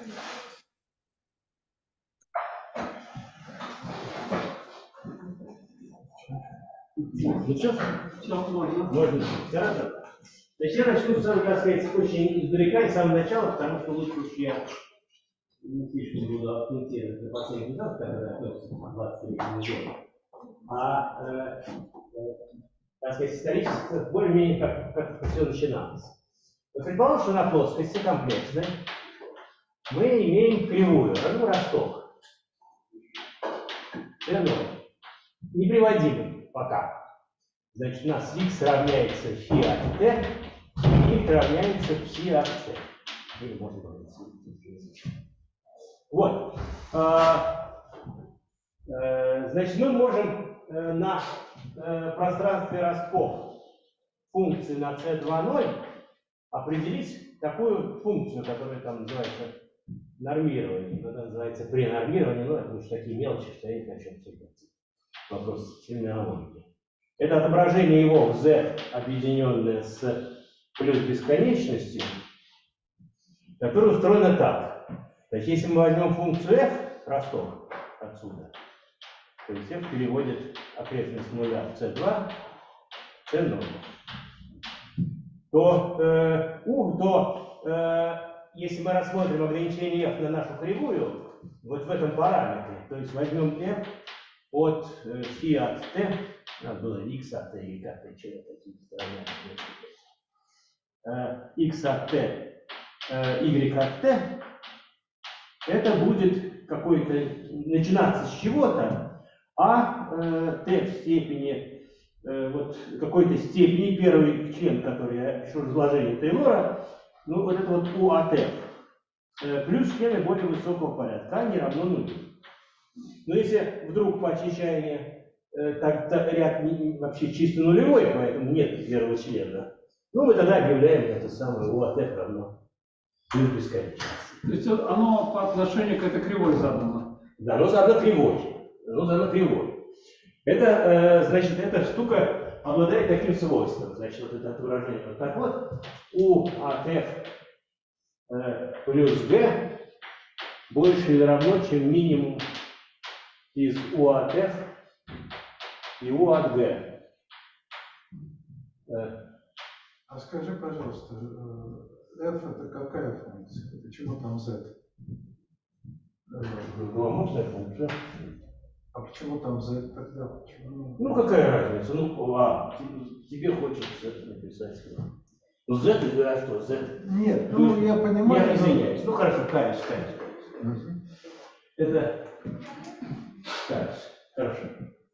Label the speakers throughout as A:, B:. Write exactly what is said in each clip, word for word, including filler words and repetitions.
A: Ну все? Все, можно. Можно. Хорошо. Значит, я начну, так сказать, очень издалека и с самого начала, потому что лучше уж я не слишком буду акцентировать на последних этапах, которые относятся к двадцать третьему году. А, э, э, так сказать, исторически, более-менее, как, как это все начиналось. Вот предположим, что на плоскости комплексной мы имеем кривую, ну, росток. Равно. Неприводимый пока. Значит, у нас x равняется φ от t, и y равняется ψ от c. Или можно говорить. Вот. А, а, значит, мы можем а, на а, пространстве ростков функции на c два ноль определить такую функцию, которая там называется нормирование. Это называется пренормирование, но это уж такие мелочи, что я не хочу обсуждать. Вопрос терминологии. Это отображение его в z, объединенное с плюс бесконечностью, которая устроена так. Значит, если мы возьмем функцию f, росток отсюда, то есть f переводит окрестность нуля в c два, c ноль, то, э, у, то э, если мы рассмотрим ограничение f на нашу кривую, вот в этом параметре, то есть возьмем f от э, φ от t, у нас было x от t или как-то через такие стороны, э, x от t, э, y от t, это будет какой-то начинаться с чего-то, а э, t в степени э, вот какой-то степени, первый член, который я пишу разложение Тейлора, ну вот это вот u от f, э, плюс члены более высокого порядка, а не равно нулю. Но если вдруг по отчаянию э, так, так, ряд не, вообще чисто нулевой, поэтому нет первого члена, ну мы тогда объявляем это самое u от f равно плюс бесконечности.
B: То есть оно по отношению к этой кривой задано?
A: Да, оно задано кривой. Оно задано кривой. Это, э, значит, эта штука обладает таким свойством. Значит, вот это отображение вот так вот. U от f э, плюс g больше или равно, чем минимум из u от f и u от g.
C: Э. А скажи, пожалуйста, f это какая функция? Почему там z?
A: Ну, а можно функция.
C: А почему там z тогда? Почему?
A: Ну, какая разница? Ну, а, тебе хочется написать. Ну, z или а что? Z?
C: Нет, ну, ну я понимаю.
A: Я извиняюсь. Ну, хорошо, каюсь, каюсь. Угу. Это каюсь. Хорошо.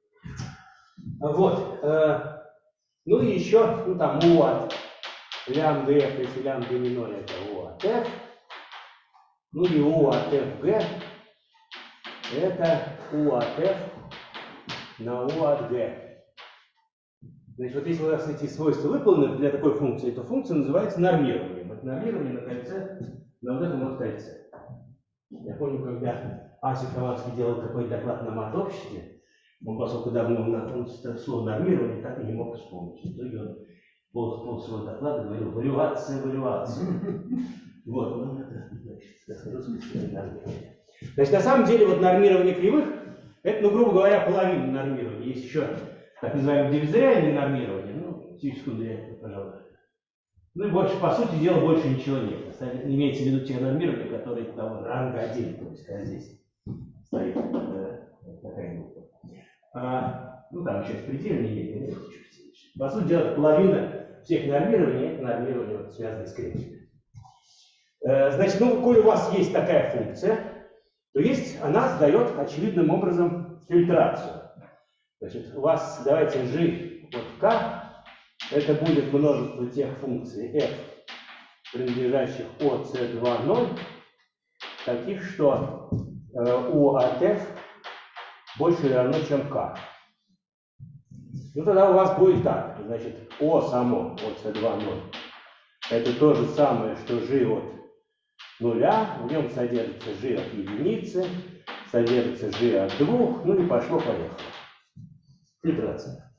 A: Вот. Э, ну и еще, ну там u от лямбда f, если лямбда не ноль, это u от f. Ну и u от fg это u от f на u от g. Значит, вот если у нас эти свойства выполнены для такой функции, то функция называется нормированием. Это нормирование на кольце, на вот этом вот кольце. Я помню, когда Асик Хованский делал какой-то доклад на мат-обществе, он, поскольку давно он слово нормирование так и не мог вспомнить. В итоге он пол, пол своего доклада говорил валюация, валюация. Вот, ну это, значит, русское нормирование. Значит, на самом деле, вот нормирование кривых, это, ну, грубо говоря, половина нормирования. Есть еще так называемое дивизориальное нормирование. Ну, секунду, я это, пожалуй. Ну и больше, по сути дела, больше ничего нет. Имеется в виду те нормирования, которые того ранга один, то есть а здесь стоит э, такая группа. А, ну там еще предельные есть, чуть-чуть. По сути дела, половина всех нормирований это нормирование, вот, связанное с кривыми. Э, значит, ну, коли у вас есть такая функция, то есть она сдает очевидным образом фильтрацию. Значит, у вас, давайте, g от k, это будет множество тех функций f, принадлежащих от c два ноль, таких, что э, u от f больше или равно, чем k. Ну, тогда у вас будет так. Значит, o само от c два ноль это то же самое, что g от нуля, в нем содержится g от единицы, содержится g от двух, ну и пошло-поехало. Фильтрация.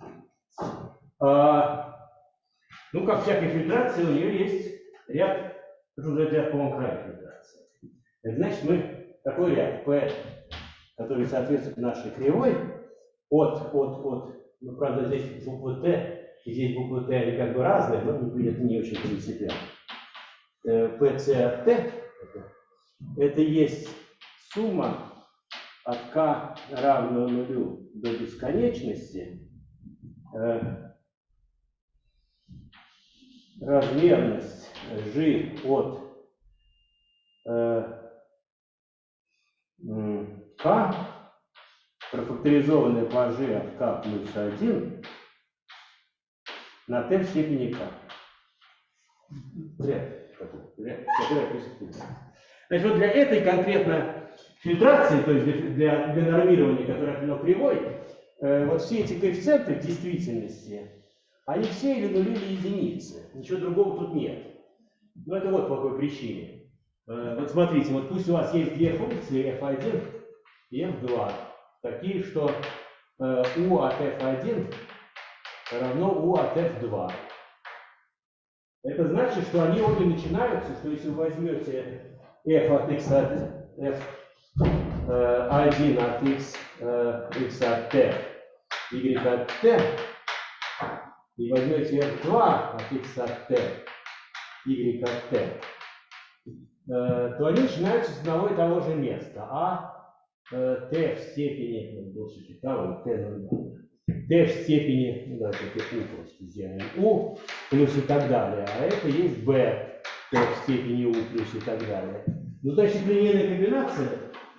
A: А, ну, как всякой фильтрации, у нее есть ряд, что называется, ряд, по-моему, край фильтрации. Это значит, мы такой ряд P, который соответствует нашей кривой, от, от, от, ну, правда, здесь буква Т, и здесь буква Т, они как бы разные, но это не очень принципиально. пэ цэ от Т, это есть сумма от k равно нулю до бесконечности, э, размерность g от э, k, профакторизованная по g от k плюс один на t в степени k. Значит, вот для этой конкретно фильтрации, то есть для, для нормирования, которое определено кривой, э, вот все эти коэффициенты в действительности, они все или нули, или единицы. Ничего другого тут нет. Ну, это вот по какой причине. Э, вот смотрите, вот пусть у вас есть две функции эф один и эф два, такие, что э, u от эф один равно u от эф два. Это значит, что они обе начинаются, что если вы возьмете f от x от f один от x, x от t, y от t, и возьмете эф два от x от t, y от t, то они начинаются с одного и того же места. А t в степени, ну, t, t в степени, ну, давайте u просто сделаем, u плюс и так далее. А это есть b, t в степени u плюс и так далее. Ну, значит, линейная комбинация,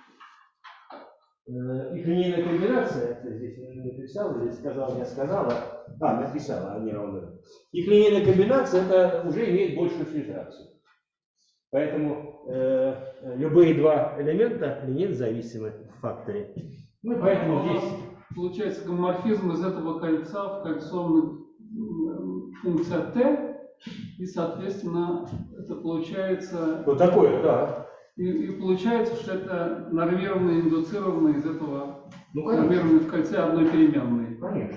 A: э, их линейная комбинация, это здесь не написал, или сказал, я сказала, а, написала, а не равно. Их линейная комбинация, это уже имеет большую фильтрацию. Поэтому э, любые два элемента линейно зависимы в факторе. Ну, поэтому здесь...
B: Получается гомоморфизм из этого кольца в кольцо функция t, и, соответственно, это получается...
A: Вот такое, да.
B: И, и получается, что это нормированное, индуцированное из этого,
A: Ну,
B: нормированное в кольце одной переменной.
A: Конечно.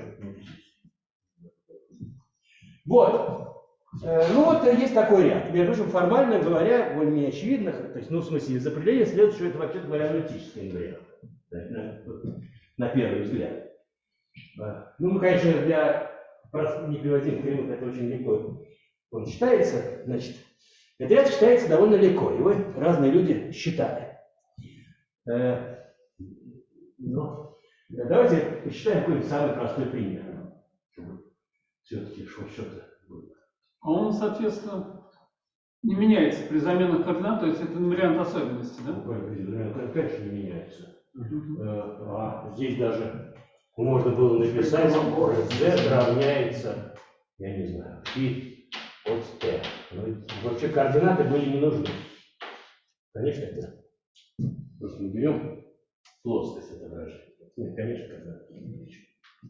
A: Вот. Э, ну вот есть такой ряд. Между прочим, формально говоря, более-менее очевидно, то есть, ну, в смысле, из определения следует, что это вообще-то говоря аналитический инвариант. На первый взгляд. Ну, мы, конечно, для неприводимых кривых это очень легко он считается. Значит, этот ряд считается довольно легко. Его разные люди считали. Но давайте посчитаем какой-нибудь самый простой пример. Все-таки что-то было.
B: А он, соответственно, не меняется при заменах координат, то есть это вариант особенности, да?
A: Ну, конечно, не меняется. А здесь даже можно было написать, z равняется, я не знаю, φ от t. Ну, вообще координаты были не нужны. Конечно, это. Просто мы берем плоскость отображения. Нет, конечно, координаты не нужны.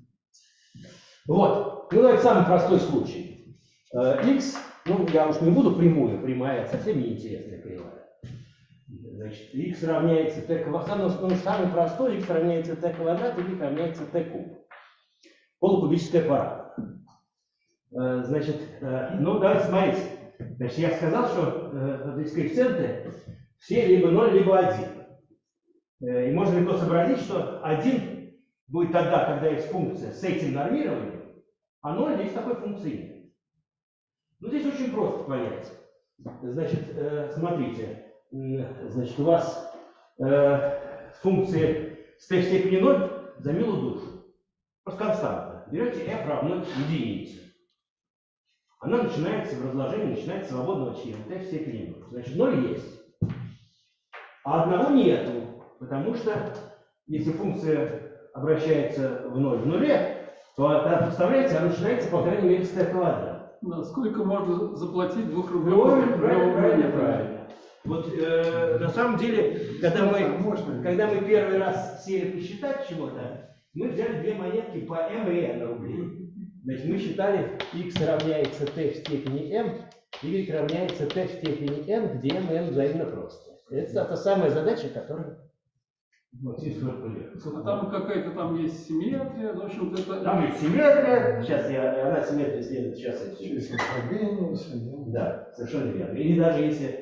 A: Вот. Ну, давайте самый простой случай. X, ну, я уж не буду прямую, прямая совсем неинтересная кривая. Значит, x равняется t квадрат, ну, самый простой, x равняется t квадрат, и y равняется t куб. Полукубическая парабола. Значит, ну давайте смотрите. Значит, я сказал, что эти коэффициенты все либо ноль, либо один. И можно легко сообразить, что один будет тогда, когда есть функция с этим нормированием, а ноль здесь такой функции нет. Ну, здесь очень просто понять. Значит, смотрите. Значит, у вас э, функции с t в степени ноль за милую душу. Просто константа. Берете f равно единице. Она начинается в разложении, начинается свободного члена t в степени ноль. Значит, ноль есть. А одного нету. Потому что если функция обращается в ноль в нуле, то она подставляется, она начинается, по крайней мере, с t квадрат.
B: Да, сколько можно заплатить двух рублей?
A: Правильно, правильно, правильно, правильно. Вот э, на самом деле, когда мы, когда мы первый раз сели посчитать чего-то, мы взяли две монетки по m и n рублей. Значит, мы считали x равняется t в степени m, y равняется t в степени n, где m и n взаимно простые. Это та самая задача, которая... Вот здесь
B: а там какая-то там есть симметрия, в общем-то это...
A: Там есть симметрия, сейчас я, она симметрия следует, сейчас я все.
C: Через ослабление,
A: Да, совершенно верно. Или даже если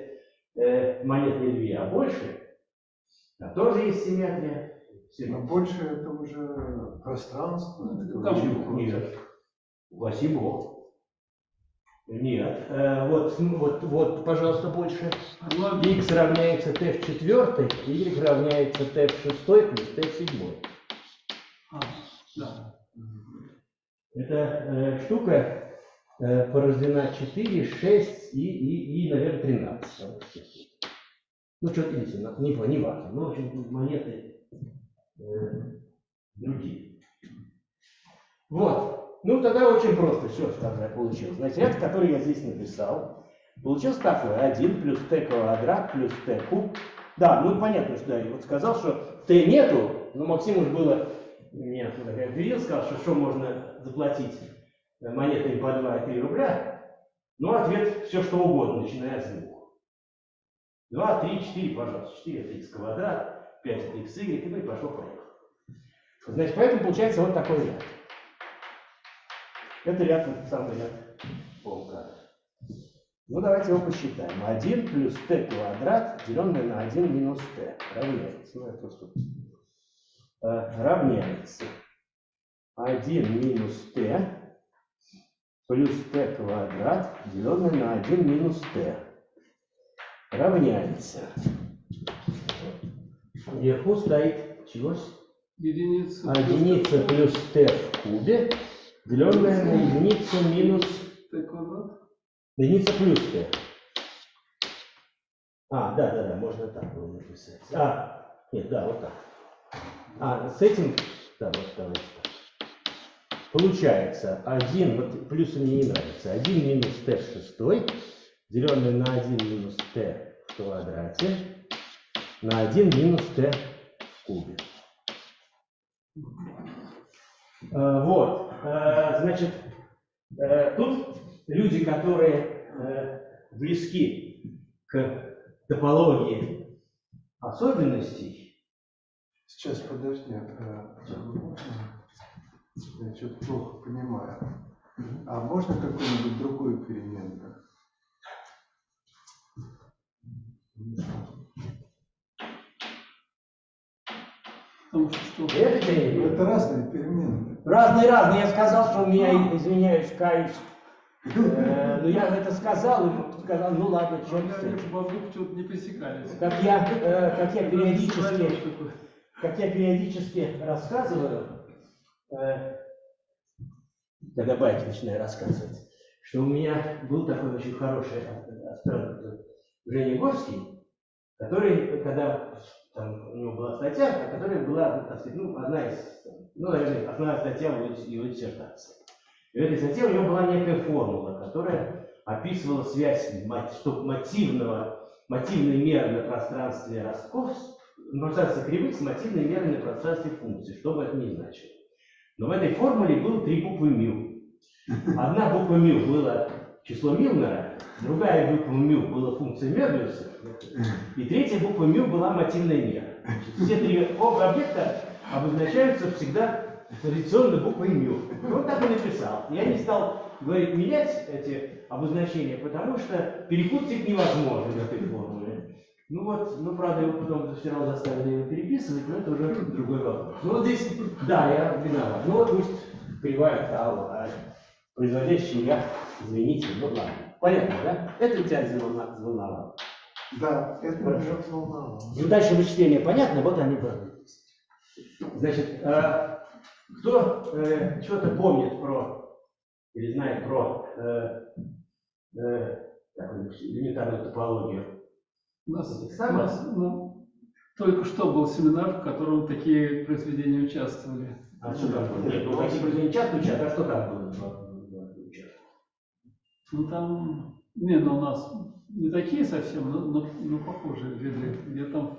A: э, монет не две, а больше, а тоже есть симметрия.
C: Но больше это уже пространство. это
B: Там
C: уже
A: Нет,
C: какое-то-
A: нет. Упаси Бог. Нет. Э, вот, см- вот, вот, пожалуйста, больше.
B: Ну,
A: X равняется t в четвертой, y равняется t в шестой плюс t в седьмой.
B: а, да.
A: Эта э, штука э, порождена четыре, шесть и, и, и, наверное, тринадцать. Ну, что-то единственное, не, не важно. Ну, в общем, монеты э, другие. Вот. Ну, тогда очень просто все, что тогда получилось. Значит, ряд, который я здесь написал, получился такой. один плюс t квадрат плюс t куб. Да, ну, понятно, что я вот сказал, что t нету, но Максим уж было, меня тут такая перил, сказал, что что можно заплатить монетами по два и три рубля. Ну, ответ все, что угодно, начиная с двух. два, три, четыре, пожалуйста. четыре это x квадрат, пять это xy, ну и пошло-поехало. Значит, поэтому получается вот такой ряд. Это ряд, вот самый ряд полка. Ну, давайте его посчитаем. один плюс t квадрат, деленное на один минус t, равняется. Ну, это просто, э, равняется один минус t плюс t квадрат, деленное на один минус t, равняется. Вверху стоит чего?
B: Единица.
A: Единица плюс t в кубе, деленное на единицу минус
B: T квадрат.
A: единица плюс t. А, да, да, да, можно так было написать. А, нет, да, вот так. А, с этим, да, вот давайте так. Получается один, вот плюсы мне не нравится, один минус t в шестой, деленное на один минус t в квадрате, на один минус t в кубе. А, вот, а, значит, а, тут люди, которые а, близки к топологии особенностей.
C: Сейчас, подожди. а, Я что-то плохо понимаю. А можно какую-нибудь другую переменную?
B: Потому что что?
A: Это
C: Ну,
A: переменные.
C: это разные переменные.
A: Разные, разные. Я сказал, что у меня, извиняюсь, каюсь. Э, Ну, я это сказал, и сказал, ну ладно, черт с
B: Они
A: этим.
B: мозги почему-то не пересекались.
A: Как я, э, как я периодически,
B: Такой.
A: как я периодически рассказываю, э, когда байки начинаю рассказывать, что у меня был такой очень хороший астроном Женя Горский, который, когда там, у него была статья, которая была, так сказать, ну, одна из, ну, наверное, основная статья его, его диссертации. И в этой статье у него была некая формула, которая описывала связь что мотивного, мотивной меры на пространстве ростков, на пространстве кривых с мотивной мерой на пространстве функций, что бы это ни значило. Но в этой формуле было три буквы μ. Одна буква μ была число Милнера, другая буква μ была функция Мёбиуса, и третья буква μ была мотивная мера. Значит, все три оба объекта обозначаются всегда традиционно буквой μ. Вот так и написал. Я не стал, говорит, менять эти обозначения, потому что перепутать их невозможно в этой формуле. Ну вот, ну правда, его потом все равно заставили его переписывать, но это уже другой вопрос. Ну вот здесь, да, я виноват. Ну вот пусть кривая тау, а производящий я, извините, ну ладно. Понятно, да? Это тебя взволновало.
C: Да, это
A: Хорошо.
C: меня волновало.
A: Ну дальше вычисления понятно, вот они были. Значит, э, кто э, что-то помнит про, или знает про э, э, такую элементарную топологию?
B: У нас,
A: Этих
B: у
A: самых?
B: нас ну, только что был семинар, в котором такие произведения участвовали.
A: А что там было? Нет, ну такие произведения часто учат, а что там было?
B: Ну там, не, ну у нас не такие совсем, но, но, но похожие ряды. Где там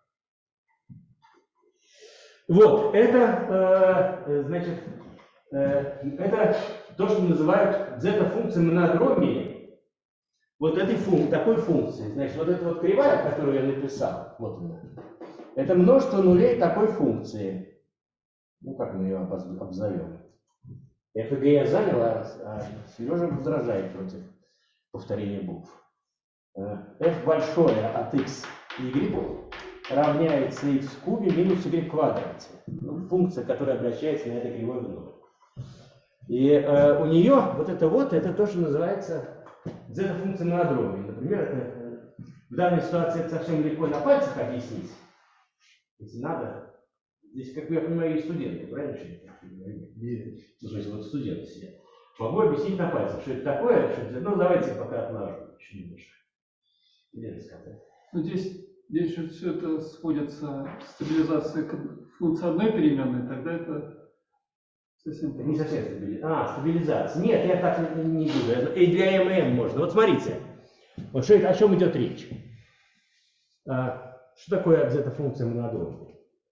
A: Вот, это, э, значит, э, это то, что называют зета-функцией монодромии. Вот этой функции, такой функции. Значит, вот эта вот кривая, которую я написал, вот она, это множество нулей такой функции. Ну, как мы ее обоз- обзовем? ФГ я занял, а, а Сережа возражает против повторения букв. f большое от x, y равняется x в кубе минус y в квадрате. Ну, функция, которая обращается на этой кривой в ноль. И э, у нее вот это вот, это то, что называется z-функция монодромия. Например, это, в данной ситуации это совсем легко на пальцах объяснить. Если надо. Здесь, как я понимаю, есть студенты, правильно? Нет. Ну, то есть вот студенты сидят. Могу объяснить на пальцах, что это такое, что это... Ну, давайте пока отложу еще немножко. Или рассказать.
B: Ну, здесь, здесь же все это сводится к стабилизации функции одной переменной, тогда это совсем просто.
A: Не совсем стабилизация. А, стабилизация. Нет, я так не, не буду. И для эм эм можно. Вот смотрите. Вот что это, о чем идет речь. А, что такое зета-функция монодромия?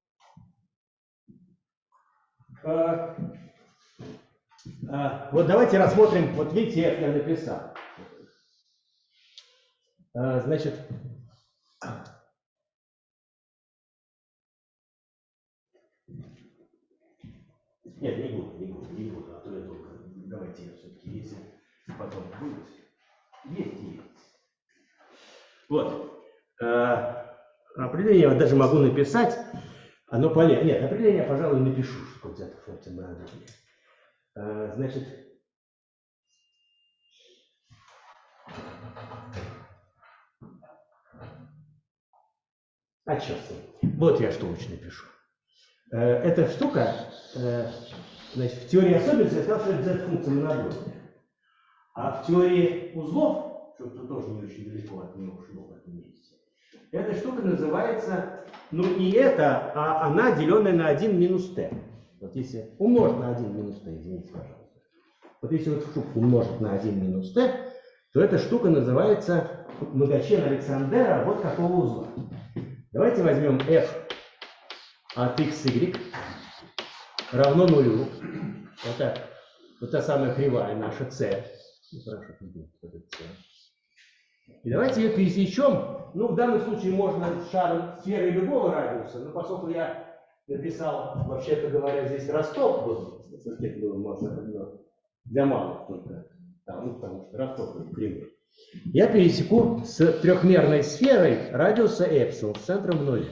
A: А, а, вот давайте рассмотрим. Вот видите, я это написал. А, значит, нет, не буду, не буду, не буду, а то я только, давайте я все-таки, если потом будет, есть и есть. Вот, а, определение я даже могу написать, оно полезно. Нет, определение я, пожалуй, напишу, что вот эта функция монодромия. А, значит, а черт с ним. Вот я что лучше напишу. Эта штука, значит, в теории особенностей я сказал, что это z-функция монодромия. А в теории узлов, что-то тоже не очень далеко от нее ушло в этом месте, эта штука называется, ну не это, а она, деленная на один минус t. Вот если умножить на один минус t, извините, пожалуйста. Вот если вот штуку умножить на один минус t, то эта штука называется многочлен Александера вот какого узла. Давайте возьмем f от xy равно нулю. Это вот та самая кривая наша c. И давайте ее пересечем. Ну, в данном случае можно шаром сферы любого радиуса, но поскольку я написал, вообще-то говоря, здесь Ростов был, это было можно для малых только, там, ну, потому что Ростов был прямой. Я пересеку с трехмерной сферой радиуса эпсилон с центром в нуле.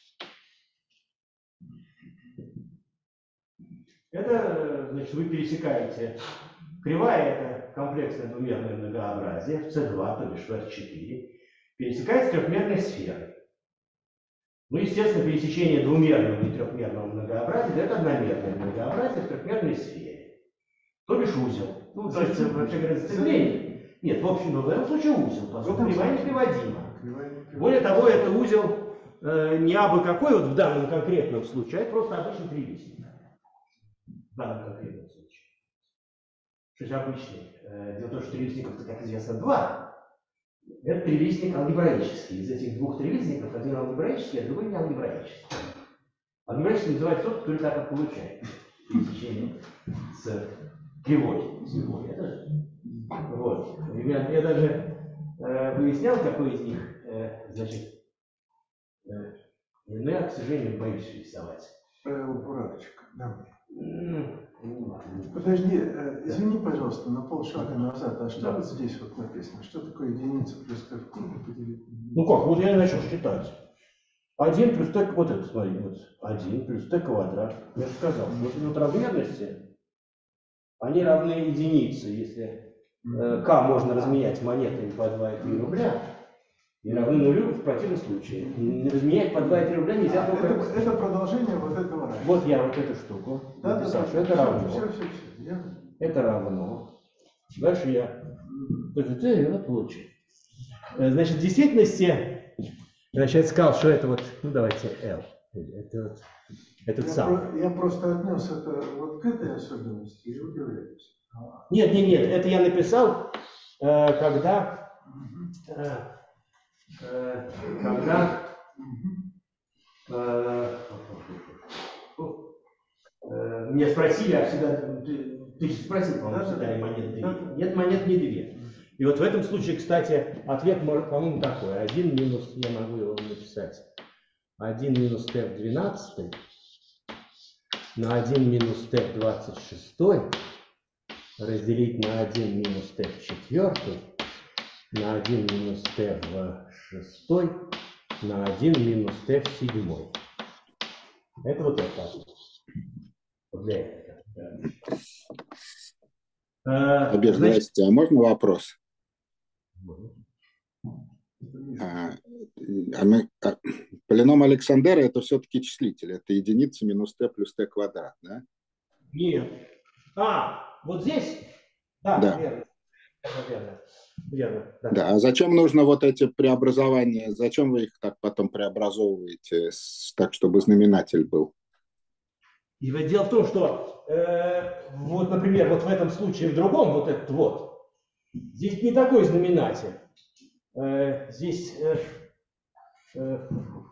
A: Это, значит, вы пересекаете. Кривая – это комплексное двумерное многообразие в си два, то бишь в эф четыре, пересекается трехмерной сферой. Ну, естественно, пересечение двумерного и трехмерного многообразия дает одномерное многообразие в трехмерной сфере. То бишь узел. Ну, то есть, вообще говоря, зацепление. Нет, в общем, но в этом случае узел, поскольку кривая неприводима. Более того, это узел э, не абы какой вот в данном конкретном случае, а это просто обычный трилистник. В данном конкретном случае. Что есть обычный. Э, дело в том, что трилистников-то, как известно, два. Это трилистник алгебраический. Из этих двух трилистников один алгебраический, а другой не алгебраический. Алгебраический называется тот, который так и получает пересечение с кривой. Это, вот. Ребят, я даже э, выяснял, какой из них, э, значит, э, но я, к сожалению, боюсь рисовать.
C: Правило Буравчика, да.
A: Mm.
C: Подожди, э, извини, пожалуйста, на полшага назад. А что да. вот здесь вот написано? Что такое единица плюс t в кубе поделить?
A: Ну как, вот я начал считать. один плюс t, вот это, смотри, вот один плюс t квадрат. Я же сказал, вот, вот размерности, они равны единице, если э, k можно разменять монетами по два и три рубля, и равны нулю в противном случае. Разменять по два и три рубля нельзя
C: а,
A: только...
C: Это, это продолжение вот этого раньше.
A: Вот я вот эту штуку
C: да,
A: написал,
C: да,
A: что
C: да,
A: это
C: все,
A: равно.
C: Все, все, все. Я...
A: Это равно. Дальше я это получу. Значит, в действительности, значит, я сказал, что это вот, ну давайте L. Это вот этот
C: я,
A: сам.
C: про, я просто отнес это вот к этой особенности и удивляюсь.
A: Нет, нет, нет, это я написал, э, когда, э, э, когда э, э, меня спросили, а всегда, ты, ты спросил, по-моему, всегда ли монет две? Нет, монет не две. И вот в этом случае, кстати, ответ может, по-моему, такой. один минус, я могу его написать, один минус t в двенадцатой на один минус t в двадцать шестой разделить на один минус t в четвертой на один минус t в шестой на один минус t в седьмой. Это вот это. Вот для этого.
D: Абир, здрасте. А можно вопрос? А, а мы, а, полином Александера это все-таки числитель. Это единица минус t плюс t квадрат, да?
A: Нет. А, вот здесь? Да,
D: да.
A: верно. Верно. Верно. Да.
D: Да. А зачем нужно вот эти преобразования? Зачем вы их так потом преобразовываете, с, так чтобы знаменатель был?
A: И вот дело в том, что э, вот, например, вот в этом случае, в другом, вот этот вот, здесь не такой знаменатель. Э, здесь э, э,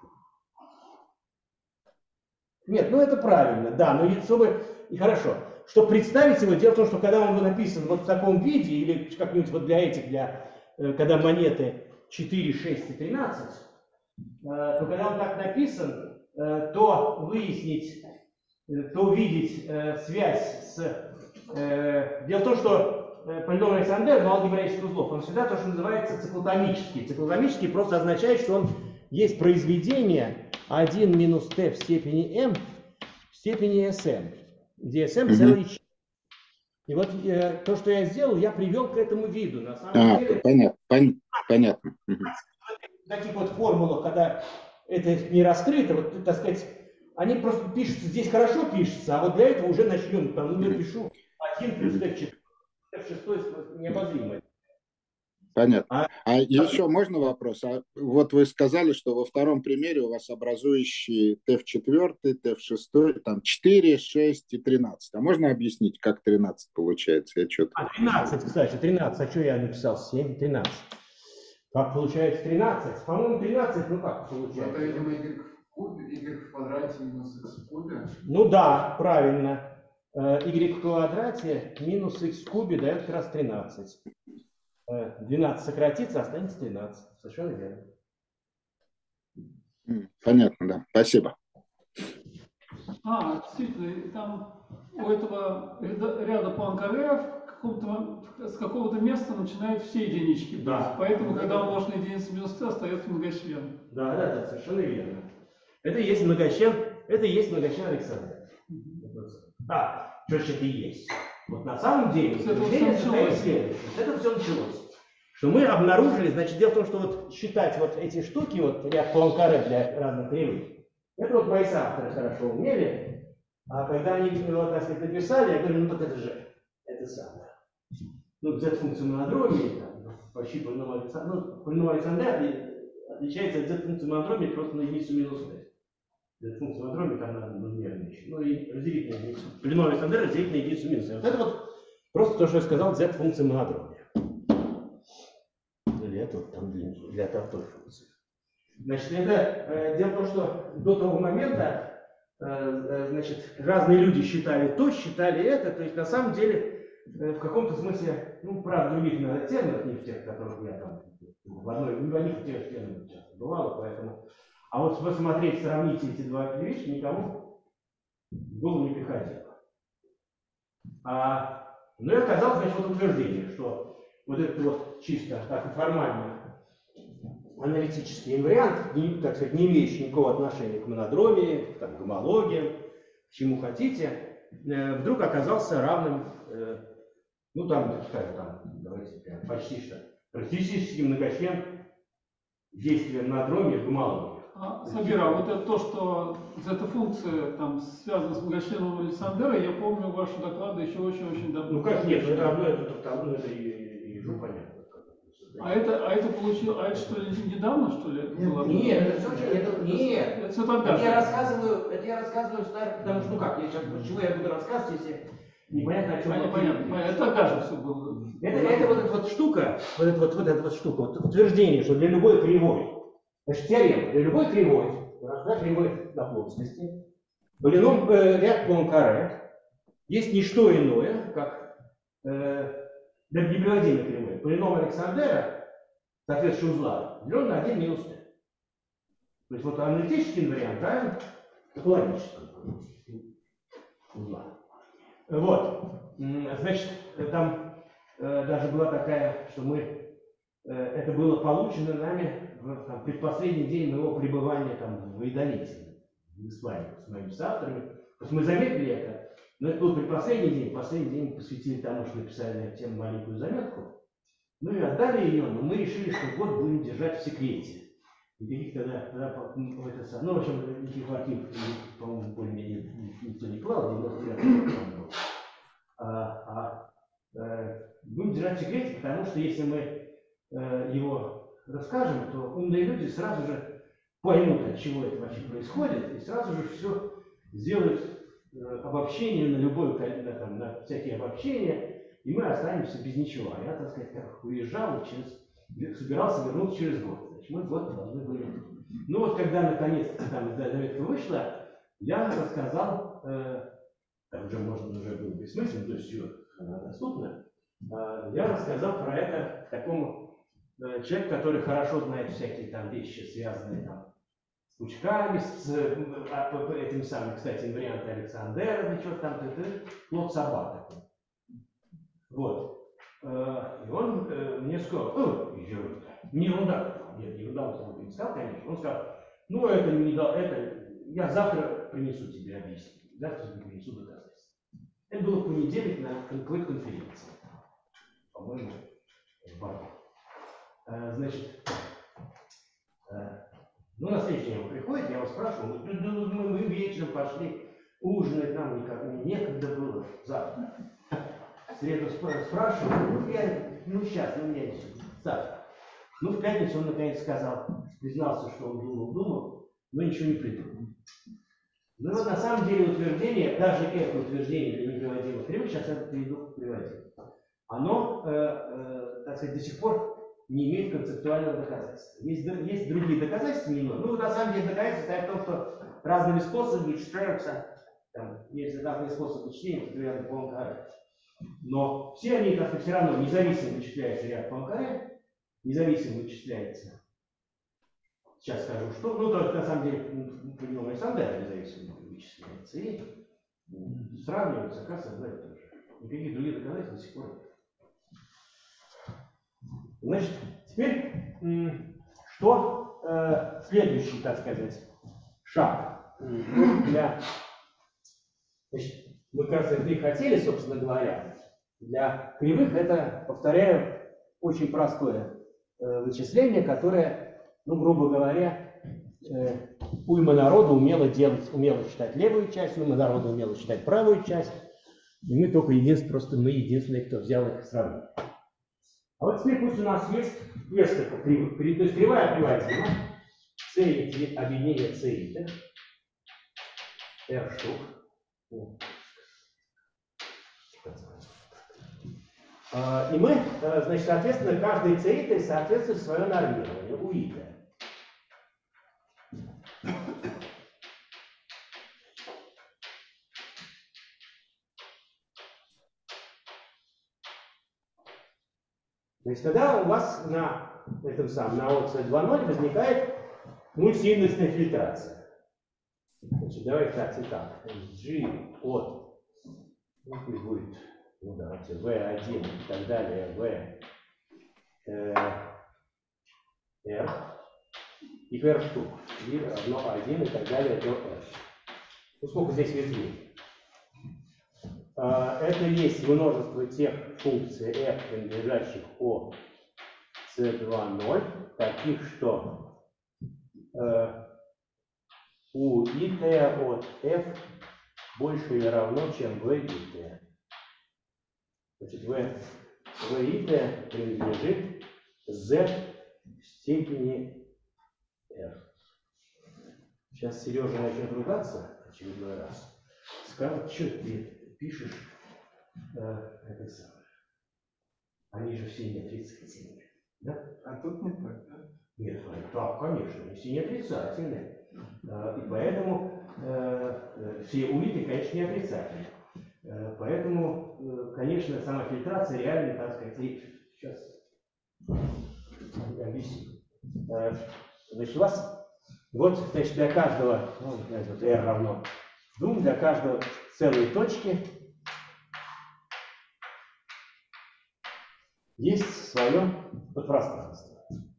A: нет, ну это правильно, да, но и, чтобы, и хорошо. Чтобы представить его, дело в том, что когда он написан вот в таком виде, или как-нибудь вот для этих, для, э, когда монеты четыре, шесть и тринадцать, э, то когда он так написан, э, то выяснить, э, то увидеть э, связь с... Э, дело в том, что э, полином Александер, но алгебраических узлов, он всегда то, что называется циклотомический. Циклотомический просто означает, что он есть произведение один минус t в степени m в степени sm, где sm целый член. И вот э, то, что я сделал, я привел к этому виду. На самом
D: а,
A: деле,
D: понятно, пон, понятно.
A: В таких вот формулах, когда это не раскрыто, вот, так сказать, они просто пишутся, здесь хорошо пишутся, а вот для этого уже начнем, там, ну, я пишу один плюс t в четыре, t в шестой необозримое.
D: Понятно. А, а еще можно вопрос? А вот вы сказали, что во втором примере у вас образующие t в четвертый, t в шестой, там четыре, шесть и тринадцать. А можно объяснить, как тринадцать получается? Я что-то...
A: А, тринадцать, кстати, тринадцать. А что я написал? семь, тринадцать. Как получается тринадцать? По-моему, тринадцать, ну как получается?
B: Это, видимо, y в кубе, y в квадрате минус x в кубе.
A: Ну да, правильно. Y в квадрате минус x в кубе дает как раз тринадцать. двенадцать сократится, останется тринадцать. Совершенно верно.
D: Понятно, да. Спасибо.
B: А, действительно, там у этого ряда Пуанкаре с какого-то места начинают все единички быть.
A: Да.
B: Поэтому, когда умножен на единицу минус t, остается многочлен.
A: Да, да, да, совершенно верно. Это и есть многочлен, это и есть многочлен Александра. Да, что же это и есть. Вот на самом деле,
B: это все началось.
A: Это все началось. Что мы обнаружили, значит, дело в том, что вот считать вот эти штуки, вот ряд Пуанкаре для разных кривых, это вот мои авторы хорошо умели, а когда они вот, так сказать, написали, я говорю, ну так это же, это самое. Ну, z-функцию монодромии, там, почти полином Александра, ну, полином Александра отличается от z-функции монодромии просто на единицу минус t. Z-функция монодромии там надо нумерная еще. Ну и разделить на единицу. Полином Александра разделить на единицу минус t. Вот это вот просто то, что я сказал, z-функция монодромии. Для этого, там, для той функции. Значит, это э, дело в том, что до того момента э, значит, разные люди считали то, считали это, то есть на самом деле э, в каком-то смысле, ну, правда, других иногда терминов, не в тех, которых я там в одной, не в одних тех же терминах часто бывало, поэтому. А вот посмотреть, сравнить эти два вещи никому в голову не приходило. А, ну и оказалось, значит, вот утверждение, что вот этот вот чисто так формально аналитический инвариант, не, так сказать, не имеющий никакого отношения к монодромии, там, к гомологии, к чему хотите, э, вдруг оказался равным, э, ну там, скажем, там, давайте прям почти что, практически многочлен действия монодромии в гомологии.
B: А, Сабир, а вот это то, что эта функция там связана с многочленом Александера, я помню ваши доклады еще очень-очень давно.
A: Ну как нет, это одно, это одно, это и, и жу, понятно.
B: А это, а это получил, а это что ли недавно, что ли?
A: Нет, было? Нет, это все, это, нет.
B: Это все тогда.
A: Это я рассказываю, это я рассказываю старый, потому что, ну как, я сейчас, почему я буду рассказывать, если непонятно, о чем
B: понятно, понятно, понятно. Это тогда же все было.
A: Это, это вот эта вот штука, вот эта вот, вот эта вот штука, вот утверждение, что для любой кривой, значит, теорема, для любой кривой, да, кривой на плоскости, полином э, ряд Пуанкаре есть не что иное, как э, для неприводимой кривой. Полином Александера, соответствующий узла, делен на один минус t. То есть вот аналитический вариант равен логическому узла. Вот. Значит, там э, даже была такая, что мы это было получено нами в там, предпоследний день моего пребывания там, в Идолите, в Испании, с моими соавторами. То есть мы заметили это, но это был предпоследний день. Последний день посвятили тому, что написали на тему маленькую заметку. Ну и отдали ее, но мы решили, что год будем держать в секрете. Никаких тогда, тогда ну, это, ну, в общем, никаких архивов, по-моему, более-менее никто не клал, девяносто девятый год, по-моему. А, а э, будем держать в секрете, потому что если мы э, его расскажем, то умные люди сразу же поймут, от чего это вообще происходит, и сразу же все сделают э, обобщение на любое, на, там, на всякие обобщения, и мы останемся без ничего. А я, так сказать, как уезжал, через, собирался вернуться через год. Значит, мы год должны были. Ну вот, когда наконец-то там заметка вышла, я рассказал, э, там уже можно уже было бессмысленно, то есть все она доступна, э, я рассказал про это такому э, человеку, который хорошо знает всякие там вещи, связанные там с пучками, с э, этим самым, кстати, инварианты Александера, или что-то там, это плод собак. Вот. Э, и он э, мне сказал, о, ерунда, не ерунда. Нет, ерунда, он не сказал, конечно. Он сказал, ну это не это, я завтра принесу тебе объяснение, завтра тебе принесу доказательства. Это было в понедельник на какой-то конференции, по-моему, в Бару. А, значит, а, ну на следующий день он приходит, я его спрашиваю, мы, мы, мы вечером пошли ужинать, нам никак не некогда было, завтра. В среду спрашиваю, ну я, ну сейчас, ну меня не завтра. Ну, в пятницу он наконец сказал, признался, что он думал, думал, но ничего не придумал. Ну вот на самом деле утверждение, даже это утверждение для неприводимых кривых, сейчас я приведу к приводимым, оно, э, э, так сказать, до сих пор не имеет концептуального доказательства. Есть, есть другие доказательства немного. Ну, на самом деле доказательство состоит в том, что разными способами вычисляются, там, есть разные способы вычисления, которые ряд по Пуанкаре. Но все они, так сказать, все равно независимо вычисляются ряд Пуанкаре, независимо вычисляется. Сейчас скажу, что. Ну, то есть, на самом деле, по нему Александр независимо вычисляется. И сравнивается, оказывается, одно и то же. Никаких других доказательств до сих пор нет. Значит, теперь, что э, следующий, так сказать, шаг для. Значит, мы, кажется, и хотели, собственно говоря, для кривых это, повторяю, очень простое э, вычисление, которое, ну, грубо говоря, э, уйма народа умела делать, умела считать левую часть, уйма народа умела считать правую часть, и мы только единственные, просто мы единственные, кто взял их сравнить. А вот теперь пусть у нас есть несколько кривых, то есть кривая приводима, c объединение c и t, r штук. И мы, значит, соответственно, каждый c соответствует свое нормирование у и t. Значит, тогда у вас на этом самом, на о си два ноль возникает мультииндексная фильтрация. Значит, давайте так, итак, G от, ну, пусть будет, ну, давайте, ви один и так далее, V, э, R, и R штук, и равно один и так далее до R. Ну, сколько здесь ветвей? Это есть множество тех функций f, принадлежащих о си два ноль, таких, что э, у и t от f больше или равно, чем v и t. Значит, v, v и t принадлежит z в степени r. Сейчас Сережа начнет ругаться очередной раз. Скажет, что ты пишешь э, это самое. Они же все не отрицательные. Да?
C: А тут не так, да?
A: Нет, так, конечно, они все не отрицательные. Э, и поэтому э, все улики, конечно, не отрицательные. Э, поэтому, э, конечно, сама фильтрация реально, так сказать, и сейчас объясню. Э, значит, у вас вот, значит, для каждого, ну, вот r равно двум, для каждого целой точки есть свое подпространство.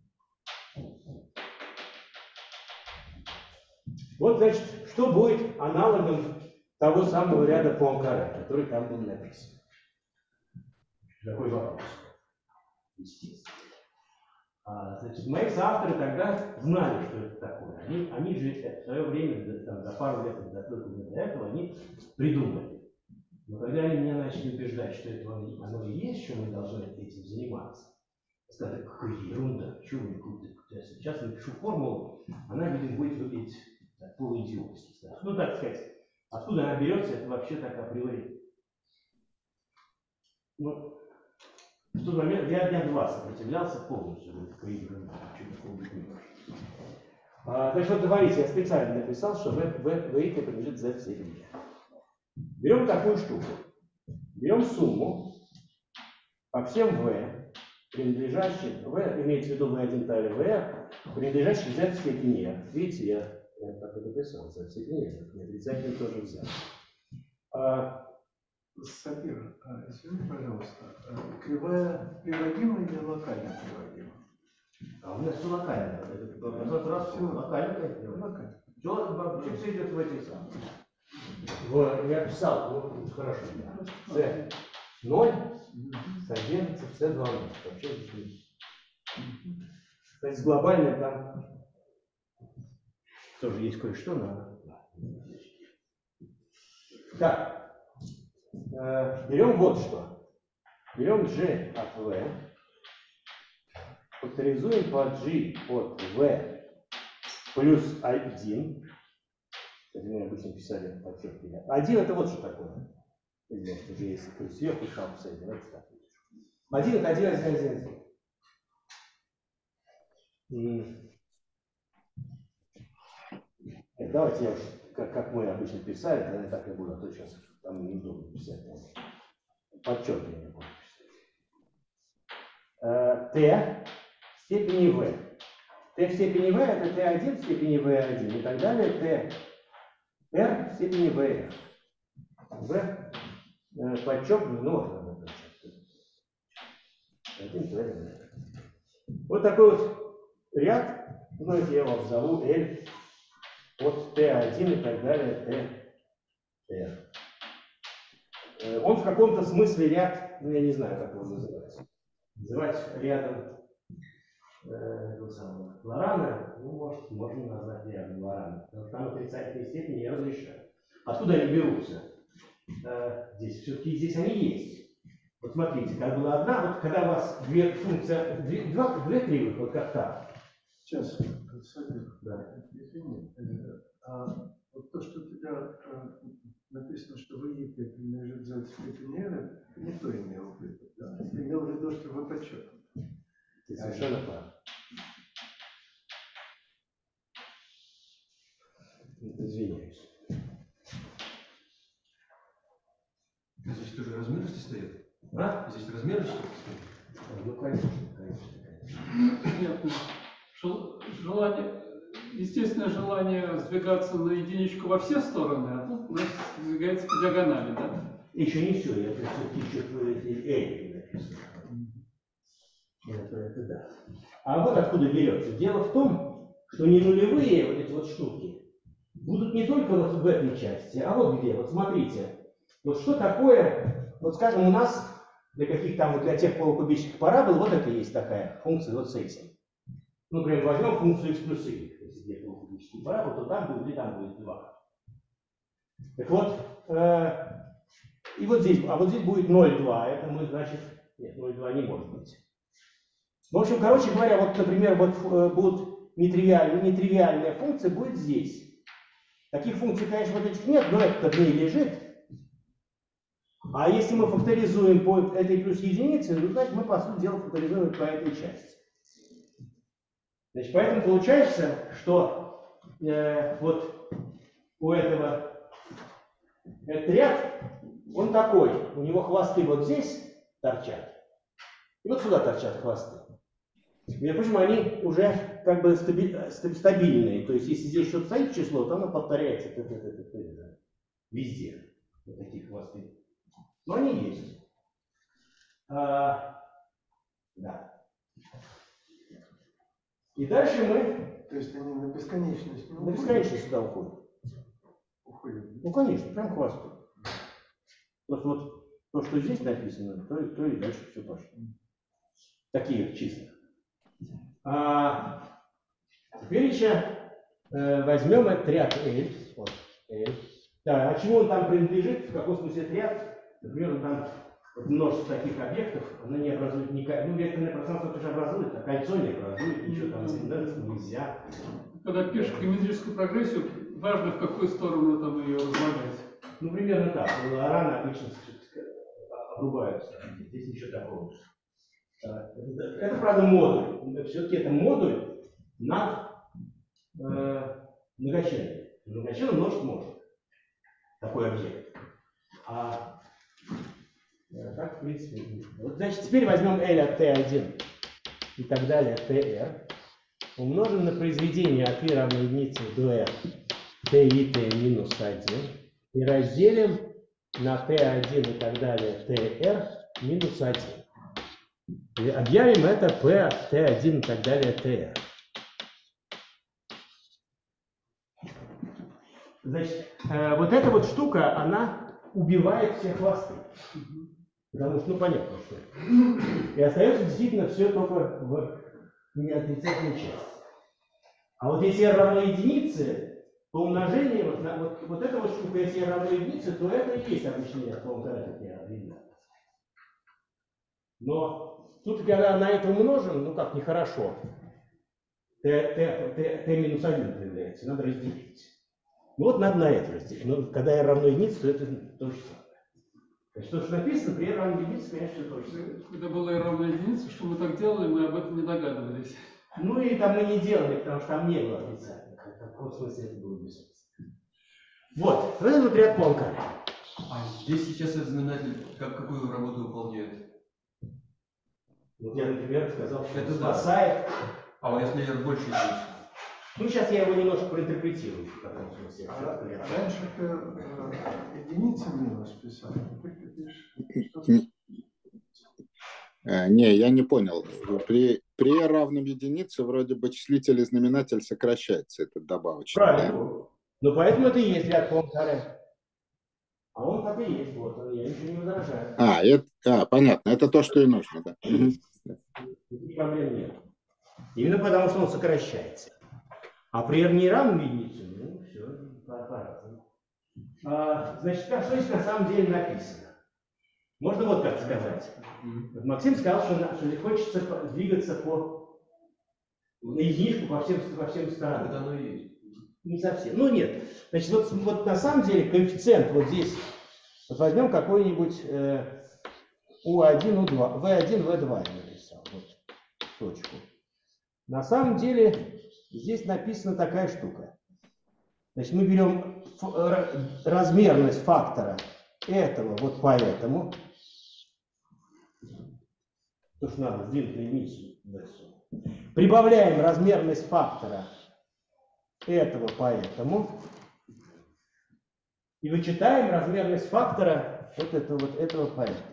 A: Вот, значит, что будет аналогом того самого ряда Пуанкаре, который там был написан. Такой вопрос. Естественно. А, значит, мои соавторы тогда знали, что это такое. Они, они же в свое время, там, за пару лет до, до этого, они придумали. Но когда они меня начали убеждать, что это оно и есть, что мы должны этим заниматься, сказали, какая ерунда, чего вы какую-то... Сейчас напишу формулу, она, видимо, будет выглядеть так, полуидиотски. Ну, так сказать, откуда она берется, это вообще так априори. Ну, в тот момент я дня два сопротивлялся полностью. Такой ерунда, ничего такого быть не может. А, значит, вот говорите, я специально написал, что v, v, v принадлежит z в степени. Берем такую штуку. Берем сумму по всем v, принадлежащим, v имеется в виду v один тире v, принадлежащим z в степени r. Видите, я, я так и написал, z в степени r. Я отрицательно тоже взял. А,
C: Сабир, извини, пожалуйста, кривая приводима или локально приводима?
A: а у нас все локально. Это раз все локально.
C: Локально.
A: Все, все идет в эти самые. В, я писал, ну, хорошо, да. c ноль содержится в c два. Вообще здесь нет. Кстати, глобально там тоже есть кое-что, но... Так, э, берем вот что. Берем g от v, факторизуем по g от v плюс один. Мы обычно писали подчеркивали. Один это вот что такое. Значит, уже если то есть сверху шаг писать, давайте так. Один это один, один, один, один. Давайте я уж, как, как мы обычно писали, тогда так и буду, а то сейчас там неудобно писать. Подчеркивание буду писать. T в степени v. T в степени v это t один в степени v один и так далее. T r в степени v. v э, подчеркнуто, ну вот надо подчеркнуть. Вот такой вот ряд, ну это я вам зову L от Т один и так далее, Т R. Он в каком-то смысле ряд, ну я не знаю, как его называть. Называть рядом э, этого самого Лорана, ну может, можно назвать рядом Лорана, потому что там отрицательные степени я разрешаю. Откуда они берутся? Э, здесь все-таки здесь они есть. Вот смотрите, когда была одна, вот когда у вас две функции, две, два, две кривых, вот как так.
C: Сейчас, Сабир,
A: Да.
C: извини, а вот то, что у тебя написано, что в Египте принадлежит z в степени r, не то имел в виду. Да? Ты имел в виду, что вы подчеркнули.
A: Ты совершенно прав. Извиняюсь.
E: Здесь тоже размерности стоят?
A: А?
E: Здесь размерности стоят?
A: Ну, конечно, конечно, конечно.
B: Понятно. Жел- Желание, естественное желание сдвигаться на единичку во все стороны, а тут значит, сдвигается по диагонали, да?
A: Еще не все, я все-таки еще эти написано. Это, это да. А вот откуда берется. Дело в том, что не нулевые вот эти вот штуки будут не только вот в этой части, а вот где. Вот смотрите. Вот что такое, вот скажем, у нас для каких там, вот для тех полукубических парабол, вот это есть такая функция вот с этим. Ну, например, возьмем функцию x плюс y. Если где полукубический парабол, то там будет, и там будет два. Так вот, э, и вот здесь, а вот здесь будет ноль целых два. Это мы, значит, нет, ноль целых два не может быть. В общем, короче говоря, вот, например, вот э, будут нетривиальные, нетривиальная функция будет здесь. Таких функций, конечно, вот этих нет, но это в ней лежит. А если мы факторизуем по этой плюс единице, ну, значит, мы, по сути дела, факторизуем по этой части. Значит, поэтому получается, что э, вот у этого этот ряд, он такой, у него хвосты вот здесь торчат, и вот сюда торчат хвосты. Между прочим, они уже как бы стабильные, то есть если здесь что-то стоит число, то оно повторяется везде, вот такие хвосты. Но они есть. А, Да. И дальше мы
C: То есть они на бесконечность не
A: на
C: уходят?
A: бесконечность сюда уходим.
C: Уходят.
A: Ну, конечно, прям к хвосту. Вот, вот то, что здесь написано, то, то и дальше все пошло. Такие числа. А теперь еще э, возьмем этот ряд L. Вот, L. Да, а чему он там принадлежит, в каком смысле этот ряд? Например, он там вот множество таких объектов, оно не образует никак. Ну, векторное пространство тоже образует, а кольцо не образует, ничего там соединять нельзя.
B: Когда пишешь геометрическую прогрессию, важно, в какую сторону там ее разлагать. Ну,
A: Ну, примерно так. Рано обычно обрубаются. Здесь ничего такого. Это, правда, модуль. Все-таки это модуль над э, многочленным. Многочленным множить может такой объект. А э, так, в принципе, нет. Вот, значит, теперь возьмем L от T один и так далее, Tr, умножим на произведение от I равно единице до R T и T минус один и разделим на T один и так далее Tr минус один. И объявим это P от T один и так далее Tr. Значит, э, вот эта вот штука, она убивает все хвосты. Потому что, ну, понятно, что. И остается действительно все только в неотрицательной части. А вот если r равно единице, то умножение, вот, на, вот, вот эта вот штука, если r равно единице, то это и есть обычный ряд, по-моему, когда это не определяется. Но тут, когда на это умножим, ну как, нехорошо. T минус один появляется, надо разделить. Ну вот надо на это разделить. Но когда r равно единице, то это то же самое. Значит, то, что написано, при r равно единице, конечно, то же самое.
B: Когда было r равно единице, что мы так делали, мы об этом не догадывались.
A: Ну и там мы не делали, потому что там не было отрицательных. В каком смысле это было бессмысленно. Вот, вот этот вот ряд Пуанкаре.
E: А здесь сейчас этот знаменатель как, какую работу выполняет?
A: Вот я, например, сказал, что
E: Это
A: спасает.
E: А вот если r больше единицы?
A: Ну, сейчас я его немножко проинтерпретирую в таком смысле.
C: А раньше ты э, единицы минус писал, а ты пишешь что-то.
D: Э, Не, я не понял. При, при r равном единице вроде бы числитель и знаменатель сокращается, этот добавочный.
A: Правильно.
D: Да?
A: Ну, поэтому это и есть ряд Пуанкаре. А он так и есть. Вот он, я ничего не возражаю.
D: А, это, а, понятно, это то, что и нужно, да. Мгм.
A: Никаких проблем нет. Именно потому, что он сокращается. А при r не равном единице, ну, все, по-разному. А, значит, как, что здесь на самом деле написано? Можно вот как сказать. Вот Максим сказал, что, на- что хочется по- двигаться по на единичку по всем, по всем сторонам.
E: Это оно и есть.
A: Не совсем. Ну нет. Значит, вот, вот на самом деле коэффициент вот здесь. Вот возьмем какой-нибудь э, у один, у два, вэ один, вэ два я написал. Вот точку. На самом деле здесь написана такая штука. Значит, мы берем ф- р- размерность фактора этого вот поэтому. То, что надо сдвинуть на единицу. Прибавляем размерность фактора этого поэтому. И вычитаем размерность фактора вот этого вот этого поэтому.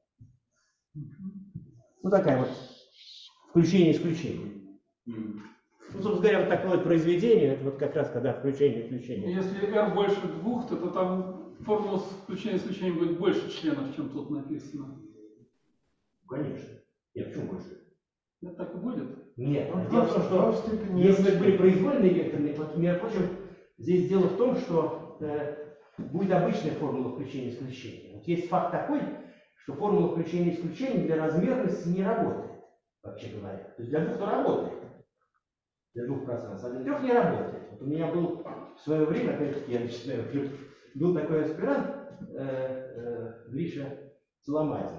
A: Ну, такая вот включение-исключение. Ну, собственно говоря, вот такое вот произведение, это вот как раз когда включение-исключение.
B: Если r больше двух, то, то там формула включения исключения будет больше членов, чем тут написано.
A: Конечно. Нет, почему больше?
B: Это так и будет?
A: Нет.
C: Ну,
A: Дело в том,
C: два в
A: что
C: степени
A: если
C: n.
A: были произвольные векторные, вот, между прочим, здесь дело в том, что э, будет обычная формула включения-исключения. Вот есть факт такой, что формула включения-исключения для размерности не работает, вообще говоря. То есть для двух-то работает. Для двух пространств, а для трех не работает. Вот у меня был в свое время, опять-таки, я начинаю, был такой аспирант э, э, Гриша Соломатин.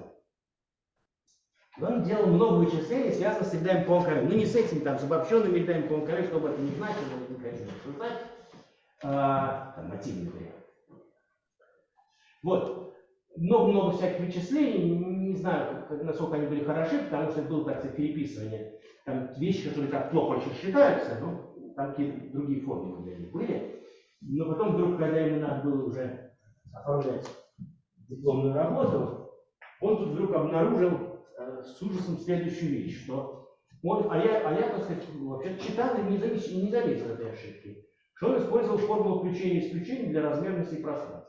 A: Он делал много вычислений, связанных с рядами Пуанкаре. Ну, не с этим, там, с обобщенными рядами Пуанкаре, чтобы это не значило, это не хочу обсуждать. А, там, мотивный вариант. Вот. Много-много всяких вычислений, не знаю, как, насколько они были хороши, потому что это было, так сказать, переписывание. Там вещи, которые так плохо очень считаются, но там какие-то другие формулы для них были. Но потом вдруг, когда ему надо было уже оформлять дипломную работу, он тут вдруг обнаружил с ужасом следующую вещь, что он, а я, а я, так сказать, вообще читал и не заметил, не заметил этой ошибки, что он использовал формулу включения и исключения для размерности пространства.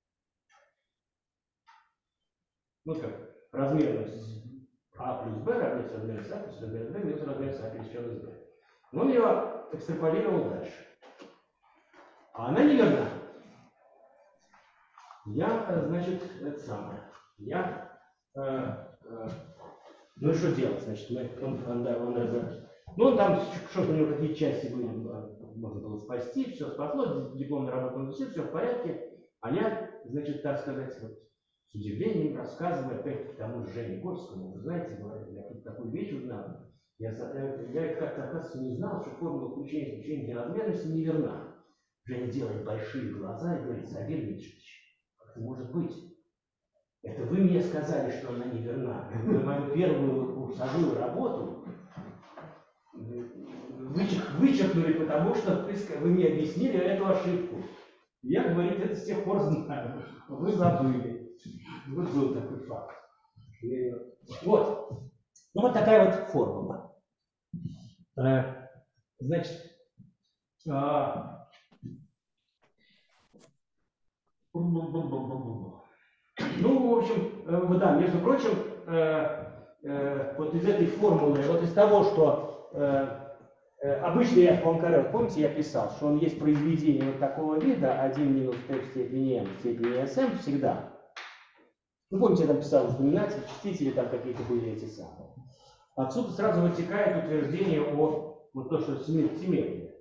A: Ну как, размерность А плюс Б равняется размерности А плюс размерность Б минус размерность А пересеченной с Б. Но он ее экстраполировал дальше. А она неверна. Я, значит, это самое. Я, э, э, ну и что делать? Значит, мы, он, он, он, он, он, ну он там, что у него какие части были, можно было спасти, все спасло, дипломная работа написали, все в порядке. А я, значит, так сказать, вот, с удивлением рассказываю опять тому же Жене Горскому, вы знаете, я тут такую вещь узнал. Я, я как-то, оказывается, не знал, что формула включения и исключения размерности неверна. Женя делает большие глаза и говорит: Савелий Дмитриевич, как это может быть? Это вы мне сказали, что она неверна. Вы мою первую курсовую работу вычеркнули, потому что вы мне объяснили эту ошибку. Я, говорит, это с тех пор знаю. Вы забыли. Вот был такой факт. И, вот. Ну, вот такая вот формула. Э, значит, а... ну, в общем, э, да, между прочим, э, э, вот из этой формулы, вот из того, что э, э, обычно я в Пуанкаре, помните, я писал, что он есть произведение вот такого вида, один минус t в степени m в степени sm всегда. Ну, помните, я там писал знаменатель, частители, там какие-то были эти самые. Отсюда сразу вытекает утверждение о вот то, что симметрия.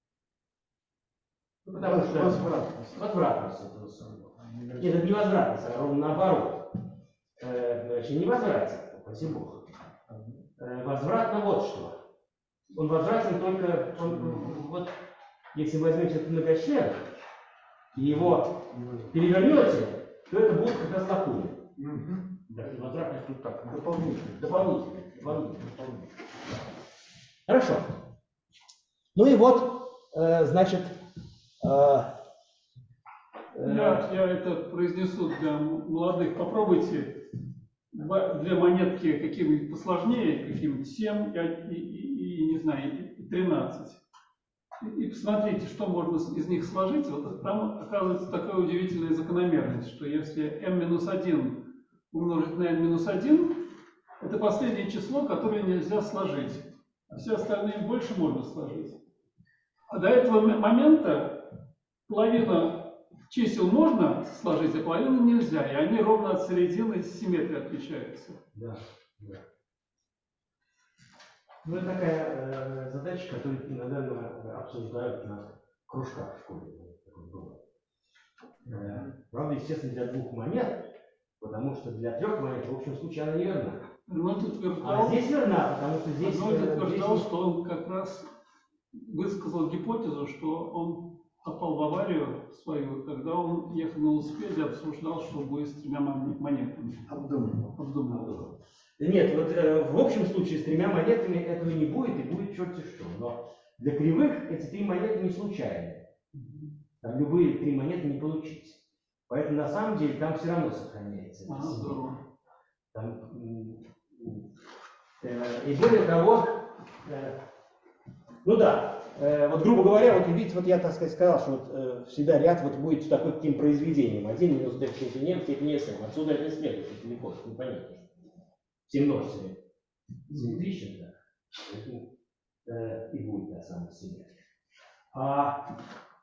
A: Ну, потому что возвратность. Возвратность этого самого. Нет, это не возвратность, а ровно наоборот. Э, значит, не возвратен, спаси Бог. Э, возвратно вот что. Он возвратен только, он, вот, если возьмете этот многочлен и его перевернете, то это будет как раз такое. Да, возвратность тут так. Дополнительно. Дополнительно. Дополнительно. Дополнительно. Хорошо. Ну и вот, э, значит, э, э,
B: я, я это произнесу для молодых. Попробуйте две монетки какие-нибудь посложнее, какие-нибудь семь и, и, и, не знаю, и тринадцать. И, и посмотрите, что можно из них сложить. Вот там оказывается такая удивительная закономерность, что если m минус один умножить на n минус один, это последнее число, которое нельзя сложить. А все остальные больше можно сложить. А до этого момента половина чисел можно сложить, а половину нельзя. И они ровно от середины симметрии отличаются.
A: Да, да. Ну, это такая э, задача, которую иногда обсуждают на кружках в школе. Э, правда, естественно, для двух монет, потому что для трех монет, в общем случае, она неверна.
B: Арнольд утверждал,
A: а здесь верна, потому что здесь...
B: Арнольд утверждал,
A: здесь...
B: что он как раз высказал гипотезу, что он попал в аварию свою, когда он ехал на велосипеде, обсуждал, что будет с тремя монетами.
C: Обдумывал.
B: Обдумывал.
A: Нет, вот э, в общем случае с тремя монетами этого не будет, и будет черти что. Но для кривых эти три монеты не случайны. Там любые три монеты не получить. Поэтому на самом деле там все равно сохраняется.
B: А, здорово.
A: Там, э, и более того, э, ну да, э, вот грубо говоря, вот видите, вот я, так сказать, сказал, что вот, э, всегда ряд вот будет такой таким произведением. один минус d в степени m в степени sm. Отсюда это не следует, это легко, непонятно. Все множители симметричны, да. Поэтому э, и будет та самая симметрия. А,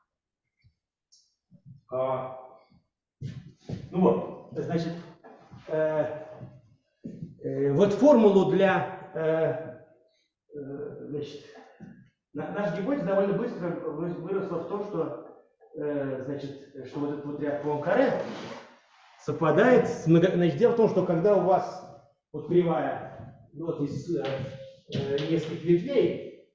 A: а, ну вот, значит, э, э, вот формулу для, э, э, значит, на, наша гипотеза довольно быстро выросла в то, что, э, значит, что вот этот вот ряд Пуанкаре совпадает с много... Значит, дело в том, что когда у вас вот кривая вот из э, э, нескольких ветвей,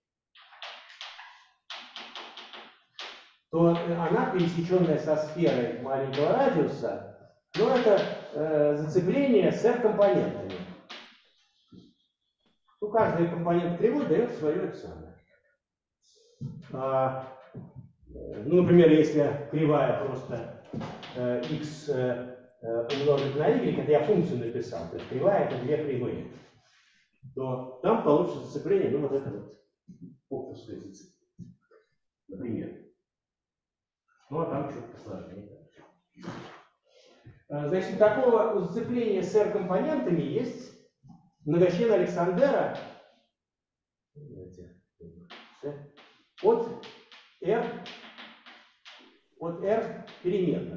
A: то она, пересеченная со сферой маленького радиуса, ну это э, зацепление с R-компонентами. Ну, каждый компонент кривой дает свое это самое. А, ну, например, если кривая просто э, x э, умножить на y, это я функцию написал, то есть кривая это две кривые. то там получится сцепление, ну вот это вот фокусное зацепление, например. Ну а там что-то посложнее. Значит, такого зацепления с R-компонентами есть многочлен Александера от R, от R переменных.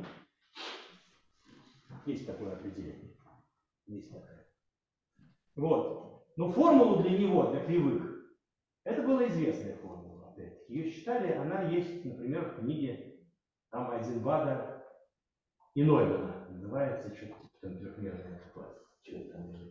A: Есть такое определение. Есть такое. Вот. Но формулу для него, для кривых, это была известная формула. Опять-таки. Ее считали, она есть, например, в книге там Айзенбада и Ноймана. Называется что-то там трехмерная ситуация. Что там может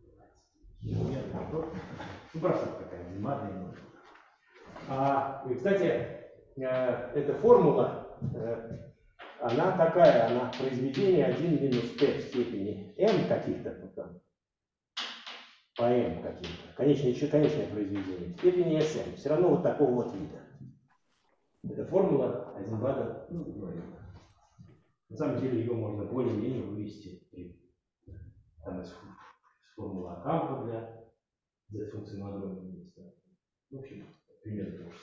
A: быть? Ну, просто какая Айзенбада и Ноймана. А, и, кстати, эта формула, она такая, она произведение один минус t в степени m каких-то там, по m каким-то, конечное, еще конечное произведение, в степени sm, все равно вот такого вот вида. Это формула Айзенбада, ну, говорим. На самом деле ее можно более-менее вывести при, там, из, из формулы Акампа для z-функции на одном месте. В общем, примерно то же.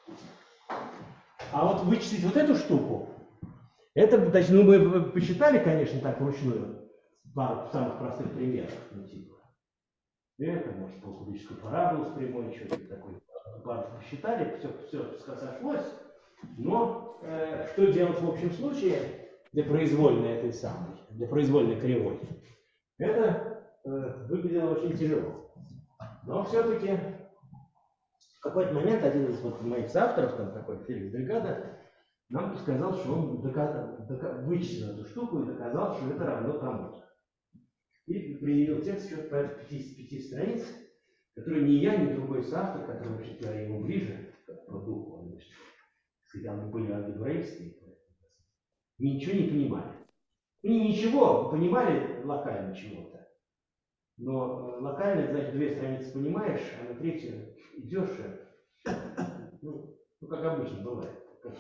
A: А вот вычислить вот эту штуку, это, значит, ну, мы посчитали, конечно, так вручную, пару самых простых примеров, ну, типа, это, может, полукубическую параболу с прямой, что-то такое, пару посчитали, все, все сошлось, но э, что делать в общем случае для произвольной этой самой, для произвольной кривой? Это э, выглядело очень тяжело. Но все-таки в какой-то момент один из вот моих соавторов, там такой Феликс Дельгадо, нам сказал, что он доказал, дока, вычислил эту штуку и доказал, что это равно тому-то. И применил текст счет порядка пятидесяти пяти страниц, который ни я, ни другой соавтор, который, вообще говоря, ему ближе, как по духу, он, значит, когда мы были алгебраисты, ничего не понимали. И ничего, понимали локально чего-то. Но локально, значит, две страницы понимаешь, а на третью идешь, ну, ну как обычно бывает. Как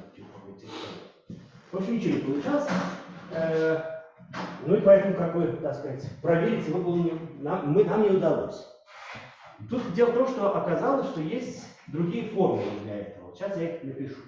A: в общем, ничего не получалось. Ну и поэтому, как бы, так сказать, проверить его было не, нам, мы, нам не удалось. Тут дело в том, что оказалось, что есть другие формулы для этого. Сейчас я их напишу.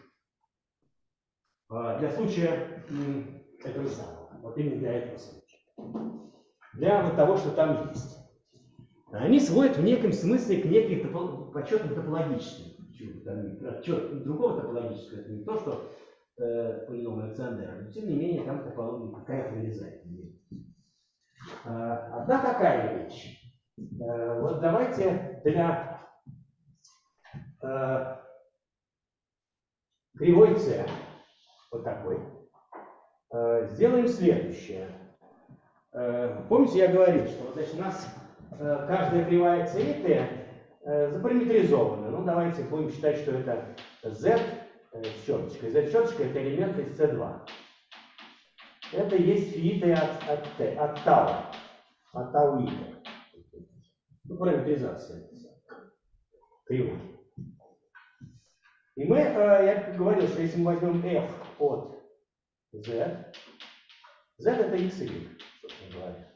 A: Для случая этого самого. Вот именно для этого случая. Для вот того, что там есть. Они сводят в неком смысле к неким топо, почетным топологическим. Отчет другого топологического, это не то, что э, по иному Александра, но тем не менее там топология какая-то вырезает. А, одна такая вещь. А, вот давайте для а, кривой c, вот такой, а, сделаем следующее. А, помните, я говорил, что вот, значит, у нас а, каждая кривая c и t запараметризованы. Ну, давайте будем считать, что это z с черточкой. Z черточка это элемент из c два. Это есть фииты от, от, t, от тау. От тау и. Ну, параметризация. Кривой. И мы, я говорил, что если мы возьмем f от z, z это xy, собственно говоря,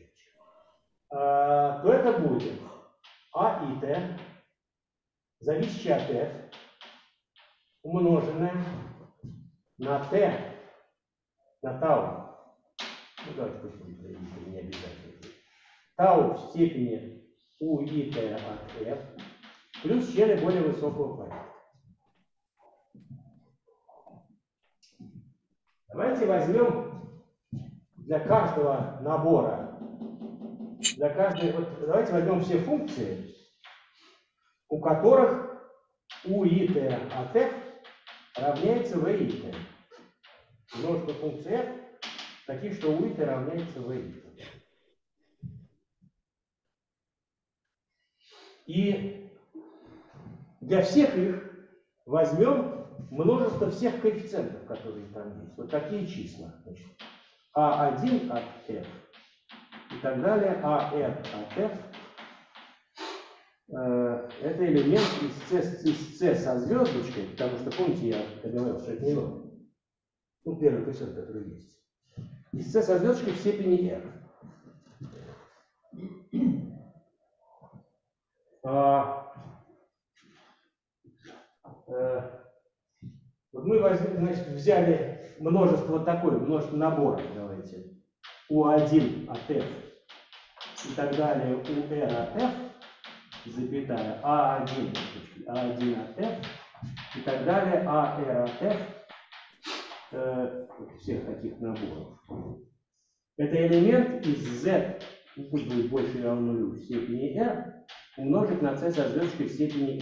A: то это будет а и t, зависящее от f, умноженное на t, на тау, ну давайте пусть будет не обязательно, тау в степени у и t от f, плюс члены более высокого порядка. Давайте возьмем для каждого набора, для каждой, вот давайте возьмем все функции, у которых у и t от f равняется v и t. Множество функций f таких, что у и t равняется v и t. И для всех их возьмем множество всех коэффициентов, которые там есть. Вот такие числа. Значит, а один от f и так далее, ар от f. Это элемент из c, из c со звездочкой, потому что, помните, я говорил, что это не ноль. Ну, первый коэффициент, который есть. Из c со звездочкой в степени r. А, э, вот мы возьми, значит, взяли множество вот такое, множество набора, давайте, у один от f и так далее, у r от f, запятая, а один, а один от f и так далее, а r от f, э, всех таких наборов. Это элемент из z, ну, пусть будет больше или равно нулю в степени r, умножить на c со звездочкой в степени r.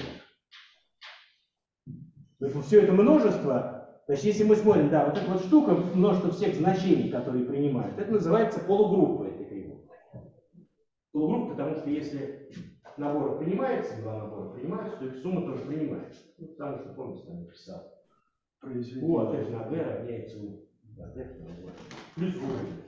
A: То есть все это множество, значит, если мы смотрим, да, вот эта вот штука, множество всех значений, которые принимают, это называется полугруппа этой кривой. Полугруппа, потому что если набор принимается, два набора принимаются, то их сумма тоже принимается. Ну, потому что, помните, там написал. У от f на v равняется у от f на v. Плюс уровень.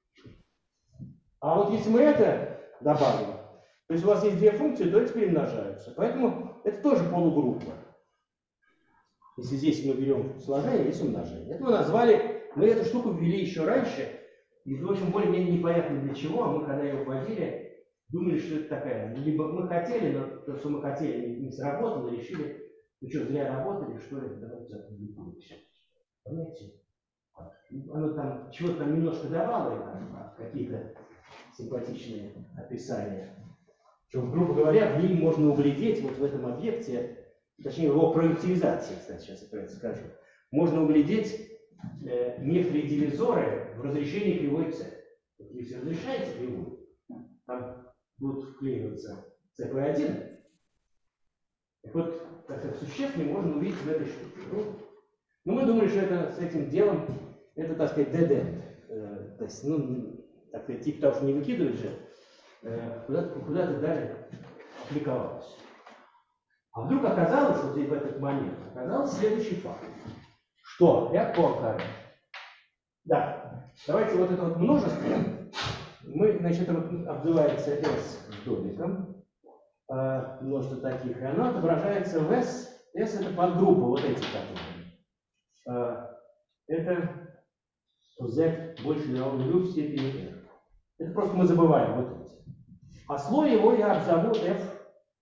A: А вот если мы это добавим, то есть у вас есть две функции, то эти перемножаются. Поэтому это тоже полугруппа. Если здесь мы берем сложение, здесь умножение. Это мы назвали, мы эту штуку ввели еще раньше, и, в общем, более-менее непонятно для чего, а мы, когда ее вводили, думали, что это такая, либо мы хотели, но то, что мы хотели, не, не сработало, решили, ну что, зря работали, что ли, давайте опубликуем все. Понимаете? Оно там, чего-то там немножко давало, и там какие-то симпатичные описания. Что, грубо говоря, в ней можно углядеть, вот в этом объекте, точнее, его проективизации, кстати, сейчас я про это скажу, можно углядеть э, некоторые дивизоры в разрешении кривой c. Вот если разрешаете кривую, там будут вклеиваться цэ пэ один. Так вот, так сказать, существенно можно увидеть в этой штуке. Ну, ну, мы думали, что это с этим делом, это, так сказать, dead-end. Э, то есть, ну, так сказать, типа того, что не выкидывать же, э, куда-то куда далее аппликовалось. А вдруг оказалось, вот здесь в этот момент, оказалось следующий факт. Что? Я покажу. Да. Давайте вот это вот множество, мы, значит, это вот обзывается S с домиком, э, множество таких, и оно отображается в S. S это подгруппа, вот эти которые. Э, это Z больше или равно нулю в степени R. Это просто мы забываем вот эти. А слой его я обзову F.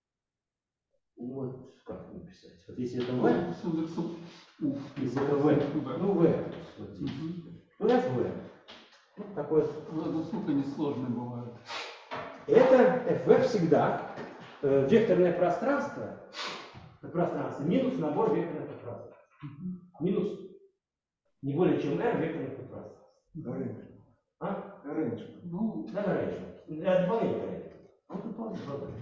A: Вот как написать. Вот если это V, если это V, ну V, ну F V. Вот такой.
B: Ну, сколько несложные бывают.
A: Это эф вэ всегда э, векторное пространство, пространство минус набор векторных пространств. Минус не более чем R векторных пространств.
C: Arrangement.
A: А?
C: Arrangement.
B: Ну,
A: Да, arrangement. Это дополнение arrangement. Вот дополнение.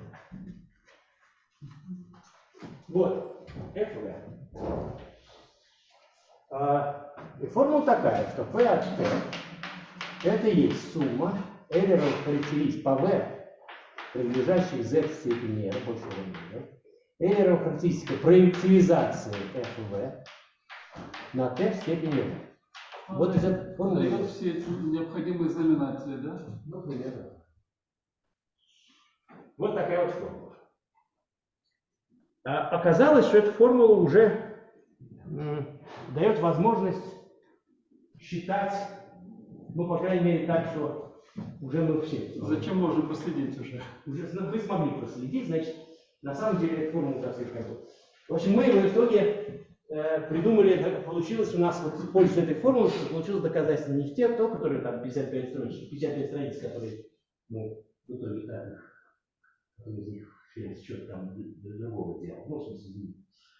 A: Вот, эф вэ. А, и формула такая, что P от T это есть сумма эйлеровых характеристик по V, принадлежащих Z в степени R, больше равно. Эйлеровая характеристика проективизации эф вэ на T в степени R. Вот из этой формулы.
B: Это все эти необходимые знаменатели, да?
A: Ну, примерно. Вот такая вот формула. А оказалось, что эта формула уже м, дает возможность считать, ну, по крайней мере, так, что уже мы все.
B: Зачем можно проследить уже?
A: Уже вы смогли проследить, значит, на самом деле эта формула так сказать, как бы. В общем, мы в итоге э, придумали, получилось у нас, вот, пользуясь этой формулой, что получилось доказательство не в те, то, которые там пятьдесят пять страниц, пятьдесят пять страниц, которые, ну, в итоге так, который из них через счет там для другого дела, ну, в смысле,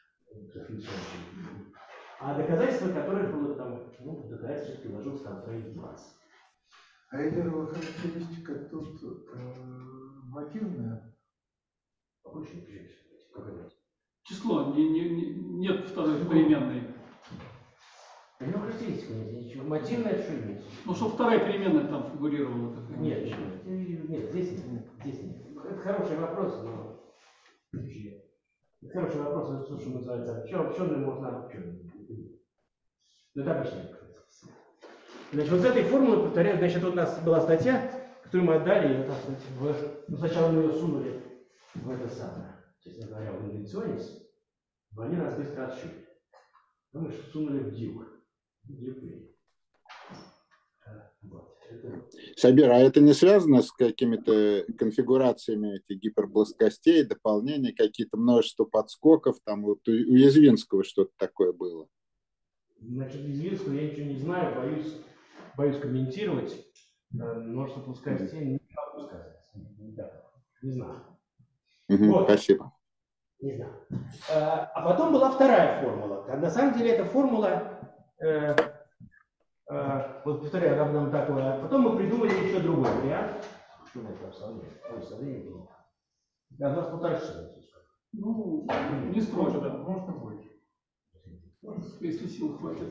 A: а доказательство, которое было там, ну, доказательство приложилось там страниц двадцать.
C: А эйлеровая характеристика тут э, мотивная?
A: Обычно пишешь, как это?
B: Число, не, не, не, нет второй переменной.
A: Ну, характеристика нет, ничего. Мотивное это что имеется?
B: Ну, чтобы вторая переменная там фигурировала. Такая.
A: Нет, почему? Нет, здесь нет. Здесь нет. Это хороший вопрос, но... Это хороший вопрос, это то, что называется обобщенный, можно обобщенный. Но это обычный вопрос. Значит, вот с этой формулой, повторяю, значит, вот у нас была статья, которую мы отдали, ее, так сказать, в... Ну, сначала мы ее сунули в это самое, честно говоря, в инвенционис, но они нас быстро отшили. Ну, мы сунули в дюк. Дюк. Вот. Это...
D: Сабир, а это не связано с какими-то конфигурациями этих гиперплоскостей, дополнения, какие-то множество подскоков, там вот у Язвинского что-то такое было?
A: Значит, из Винского я ничего не знаю, боюсь, боюсь комментировать. Множество плоскостей не могу сказать. Да, не знаю.
D: Угу,
A: Вот.
D: Спасибо.
A: Не знаю. А потом была вторая формула. На самом деле эта формула, э, э, вот повторяю, равно такое. А потом мы придумали еще другой вариант. Что у нас там Ой, со временем было. Да, у нас полтора часа.
B: Ну, не строже, да, можно больше. Если сил хватит.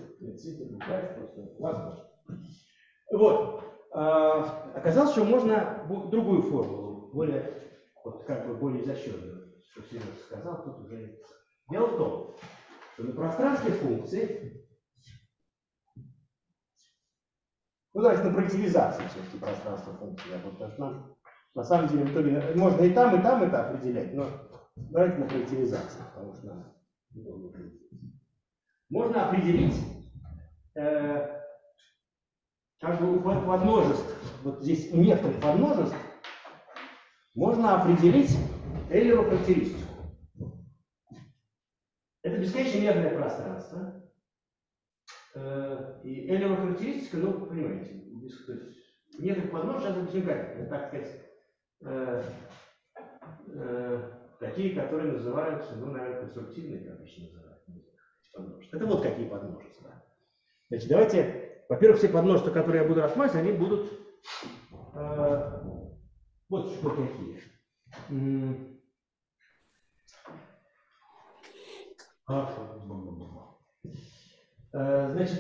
A: Вот. А, оказалось, что можно другую формулу, более, вот, как бы более изощренную, что Сережа сказал, тут уже. Дело в том, что на пространстве функции, ну давайте на проективизации все-таки пространства функции, я потому что на, на самом деле в итоге можно и там, и там это определять, но давайте на проективизации, потому что надо. Можно определить э, как бы у подмножеств, вот здесь у некоторых подмножеств можно определить Эйлеру характеристику. Это бесконечно мерное пространство. Э, и Эйлеру характеристика, ну, понимаете, без, то есть, у некоторых подмножеств сейчас объясню как. Это, так сказать, э, э, такие, которые называются, ну, наверное, конструктивные, как обычно называют. Это вот какие подмножества. Значит, давайте, во-первых, все подмножества, которые я буду рассматривать, они будут э, вот что какие. М а, э, значит,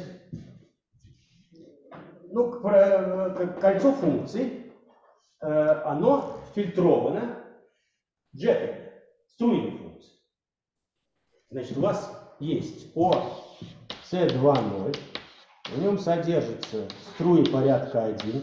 A: ну, кольцо функций, э, оно фильтровано джетами, струйной функцией. Значит, у вас есть О С два ноль, в нем содержится струи порядка один.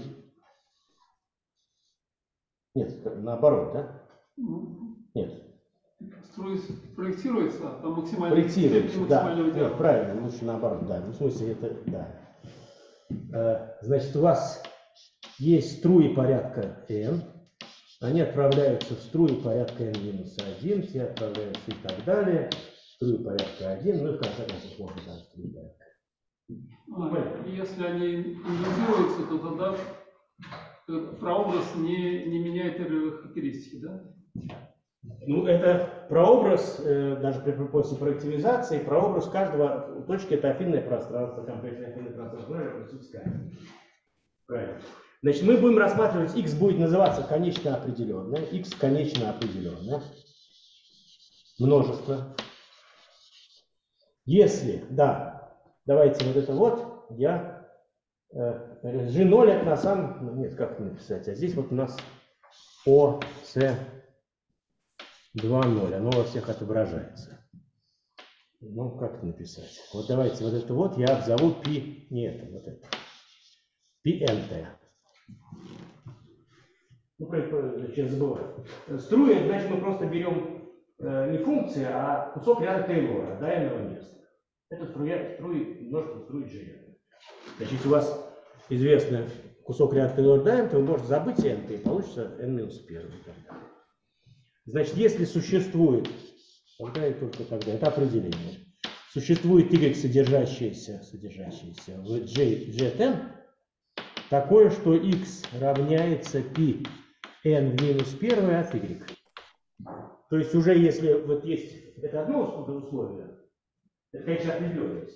A: Нет, наоборот, да? Нет.
B: Струи проектируется, а максимально...
A: Проектируется, да.
B: Нет,
A: Нет, правильно, лучше наоборот, да. Ну, в смысле, это, да. Значит, у вас есть струи порядка n, они отправляются в струи порядка n минус один, те отправляются и так далее. Струи порядка один, ну и в конце концов можно там струи порядка.
B: А, если они индексируются, то тогда прообраз не, не меняет характеристики, да?
A: Ну, это прообраз, э, даже при после проективизации, прообраз каждого точки — это афинное пространство, комплексное афинное пространство, правильно? Правильно. Значит, мы будем рассматривать, x будет называться конечно определенное, x конечно определенное, множество. Если, да, давайте вот это вот, я, э, джи ноль это на самом, нет, как написать, а здесь вот у нас О С два ноль, оно во всех отображается. Ну, как это написать? Вот давайте вот это вот я обзову π, не это, вот это, πnt. Ну, сейчас забываю. Струи, значит, мы просто берем э, не функции, а кусок ряда Тейлора, до n-го места. Это струя, струи, множество струи G. Значит, если у вас известный кусок ряда Тейлора до n, то вы можете забыть n, и получится n минус один. Значит, если существует, тогда и только тогда, это определение, существует y, содержащееся, содержащееся в J, Jn, такое, что x равняется π n в минус один от y. То есть уже если вот есть, это одно условие, это, конечно, определенность.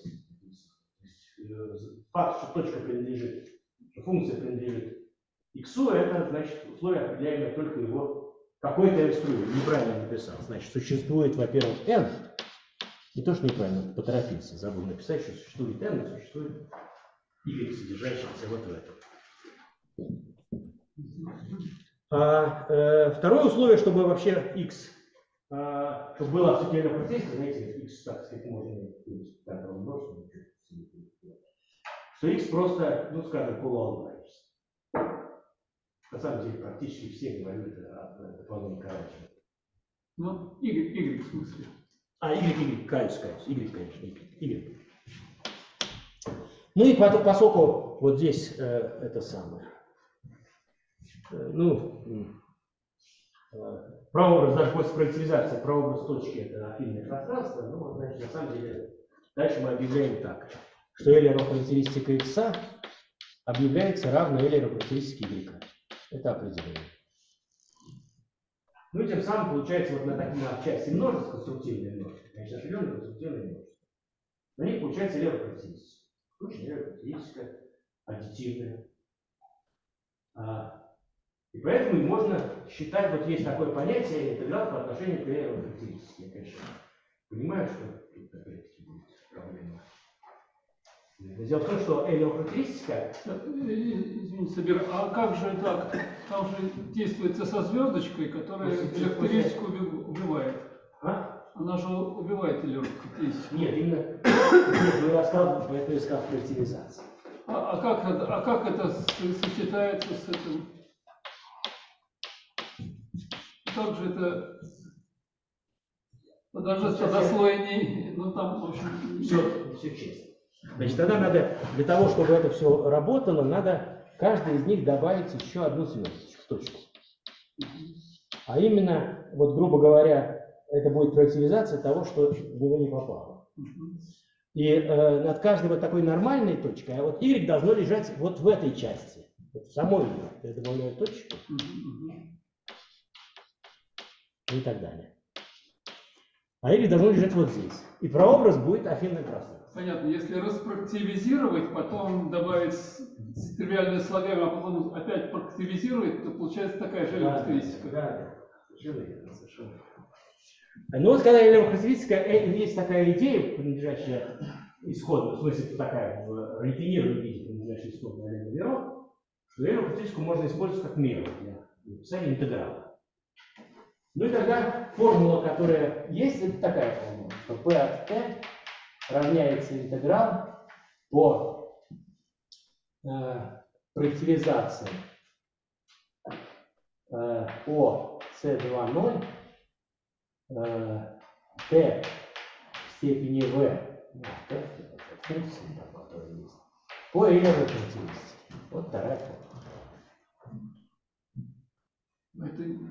A: Факт, что точка принадлежит, что функция принадлежит x, это значит условие, определяемое только его какой-то струи. Неправильно написал. Значит, существует, во-первых, n. Не то, что неправильно, поторопился, забыл написать, что существует n, но существует y, содержащийся вот в этом. А, э, второе условие, чтобы вообще x, а, чтобы было абсолютно процессе, знаете, x, так сказать, можно что x просто, ну, скажем, полуалгоритм. На самом деле, практически все говорят о дополнении короче.
B: Ну, y, y в смысле.
A: А, y, y, каюсь, каюсь, y, конечно, y. y. Ну и потом, поскольку вот здесь э, это самое. э, ну, э, прообраз, даже после проективизации, прообраз точки это афинное пространство, ну, вот, значит, на самом деле, дальше мы объявляем так, что Эйлерова характеристика x объявляется равной Эйлерова характеристике y. Это определение. Ну и тем самым получается вот на такие на части множеств, конструктивные множества, значит, определенные конструктивные множества. На них получается левая характеристика. Очень левая характеристика, аддитивная. А, и поэтому можно считать, вот есть такое понятие интеграл по отношению к левой характеристике. Я, конечно, понимаю, что тут опять-таки будет проблема. Дело в том, что Эйлерова характеристика...
B: Извините, Сабир, а как же так? Там же действуется со звездочкой, которая характеристику убивает.
A: А?
B: Она же убивает Эйлерову характеристику.
A: Нет, именно... Нет, вы рассказывали, поэтому искал характеризацию.
B: А, а, как это, а как это сочетается с этим? Как же это... Даже тогда слой не... Ну там, в общем...
A: Все, все честно. Значит, тогда надо, для того, чтобы это все работало, надо каждый из них добавить еще одну звездочку, точку. А именно, вот грубо говоря, это будет проективизация того, что в него не попало. И э, над каждой вот такой нормальной точкой, а вот y должно лежать вот в этой части, вот в самой ее. Я добавляю точку и так далее. А y должно лежать вот здесь. И прообраз будет афинное пространство.
B: Понятно. Если распроктивизировать, потом добавить тривиальное слагаемое, а потом опять проктивизировать, то получается такая же
A: Да,
B: характеристика.
A: да, да. Совершенно верно, совершенно верно. Ну вот когда Эйлерова характеристика, есть такая идея, принадлежащая исходно, в смысле такая в рафинированном виде, принадлежащая исходно Олегу Веро, что Эйлерова характеристику можно использовать как меру для написания интеграла. Ну и тогда формула, которая есть, это такая формула, что P от T равняется интеграл по э, проективизации э, по си два ноль э, t в степени v, ну, t, функции, там, которые есть, по Эйлеровой характеристике. Вот вторая формула.
B: Это,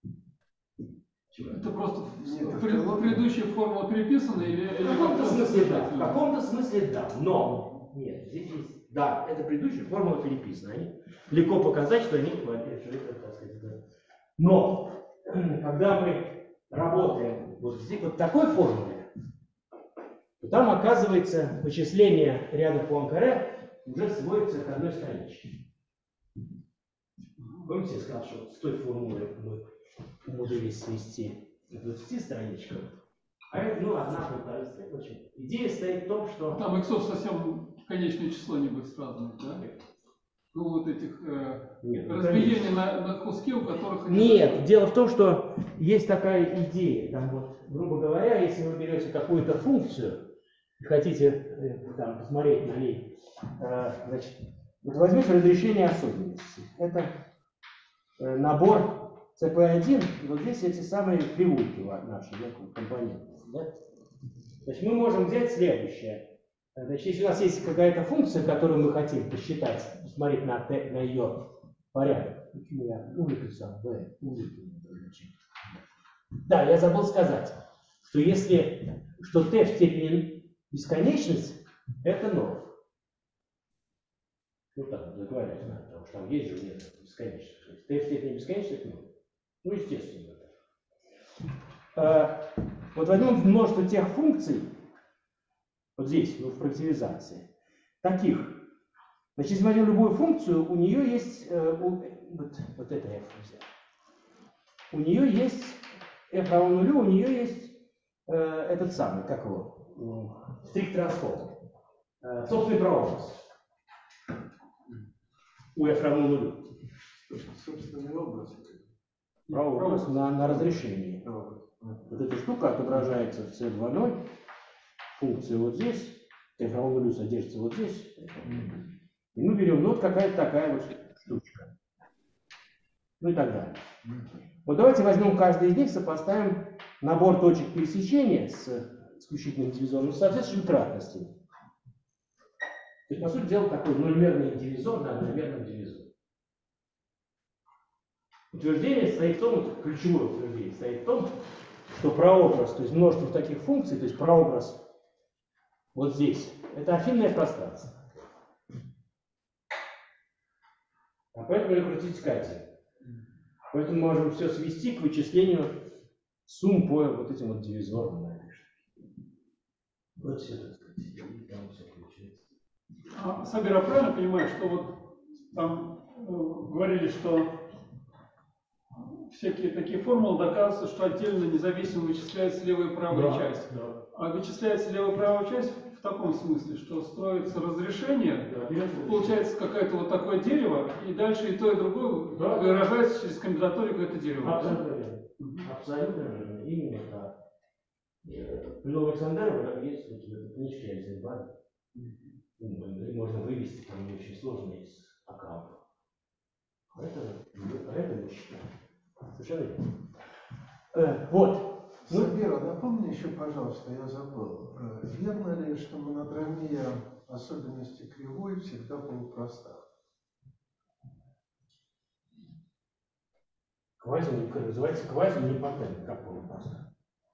B: это просто
C: Нет,
B: в пред- предыдущая формула переписана или...
A: В каком-то смысле да, в каком-то смысле да, но нет, здесь есть, да, это предыдущая формула переписана, они легко показать, что они, что это, так сказать, да. Но когда мы работаем вот здесь вот такой формуле, то там оказывается вычисление ряда Пуанкаре уже сводится к одной страничке. Помните, я сказал, что с той формулой мы умудрились свести к двадцати страничкам, а это, ну, одна-полторы странички. Идея стоит в том, что...
B: Там иксов совсем конечное число не будет сразу, да? Ну, вот этих э,
A: Нет,
B: разбиений на, на куски, у которых...
A: Нет, дело в том, что есть такая идея, там вот, грубо говоря, если вы берете какую-то функцию и хотите э, там, посмотреть на ней, э, значит, вот возьмите разрешение особенностей. Это э, набор си пи один, и вот здесь эти самые кривульки наши, да, компоненты. Да? Значит, мы можем взять следующее. Значит, если у нас есть какая-то функция, которую мы хотим посчитать, посмотреть на, на ее порядок. Почему я увлекся? Да, я забыл сказать, что если что t в степени бесконечности, это ноль. Ну так, договорились, потому что там есть же нет бесконечности. t в степени бесконечности это ноль. Ну, естественно. А, вот возьмем множество тех функций, вот здесь, ну, в проективизации, таких. Значит, если мы возьмем любую функцию, у нее есть, э, у, вот, вот это f взял. У нее есть f равно нулю, у нее есть э, этот самый, как его, стрикт трансформ, э, собственный прообраз. У f равно нулю.
C: Собственный образ.
A: Прообраз на, на разрешении. Вот эта штука отображается в си два ноль, функция вот здесь, f равно нулю содержится вот здесь. И мы берем, ну вот какая-то такая вот штучка. Ну и так далее. Вот давайте возьмем каждый из них, сопоставим набор точек пересечения с исключительным дивизором с соответствующими кратностями. То есть, по сути дела, такой нольмерный дивизор на нольмерном дивизоре. Утверждение состоит в том, ключевое утверждение состоит в том, что прообраз, то есть множество таких функций, то есть прообраз вот здесь, это афинное пространство. А поэтому ее крутить скатим. Поэтому мы можем все свести к вычислению сумм по вот этим вот дивизорным. Вот все, так сказать, и там все получается.
B: А, Сабир, а правильно понимаю, что вот там э, говорили, что всякие такие формулы доказывают, что отдельно независимо вычисляется левая и правая
A: Да,
B: часть.
A: да.
B: А вычисляется левая и правая часть в таком смысле, что строится разрешение,
A: Да, берем
B: получается какое-то вот такое дерево, и дальше и то, и другое
A: Да.
B: выражается через комбинаторику это дерево.
A: Абсолютно верно. Абсолютно верно. Именно так. Ну, Александр есть вот в этой книжке Айзенбарн. Можно вывести там не очень сложно из аккаунтов. Это, это мы считаем. Совершенно верно. Э, вот. Ну,
C: Сабира, напомни еще, пожалуйста, я забыл. Э, Верно ли, что монодромия особенности кривой всегда полупроста?
A: квази, называется квази-непатентно, как полупроста.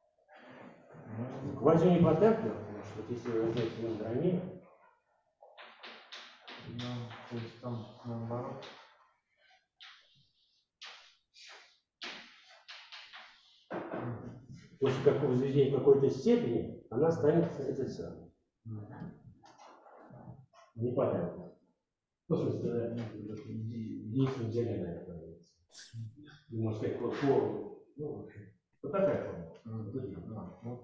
A: Квази-непатентно, потому что вот если вы возьмете монодромию,
C: Ну, то есть там наоборот.
A: после какого возведения какой-то степени, она станет этой самой. Непатентно. Ну, в смысле, единственное зеленое появится. Можно сказать, по форму. Ну, в общем, вот такая форма.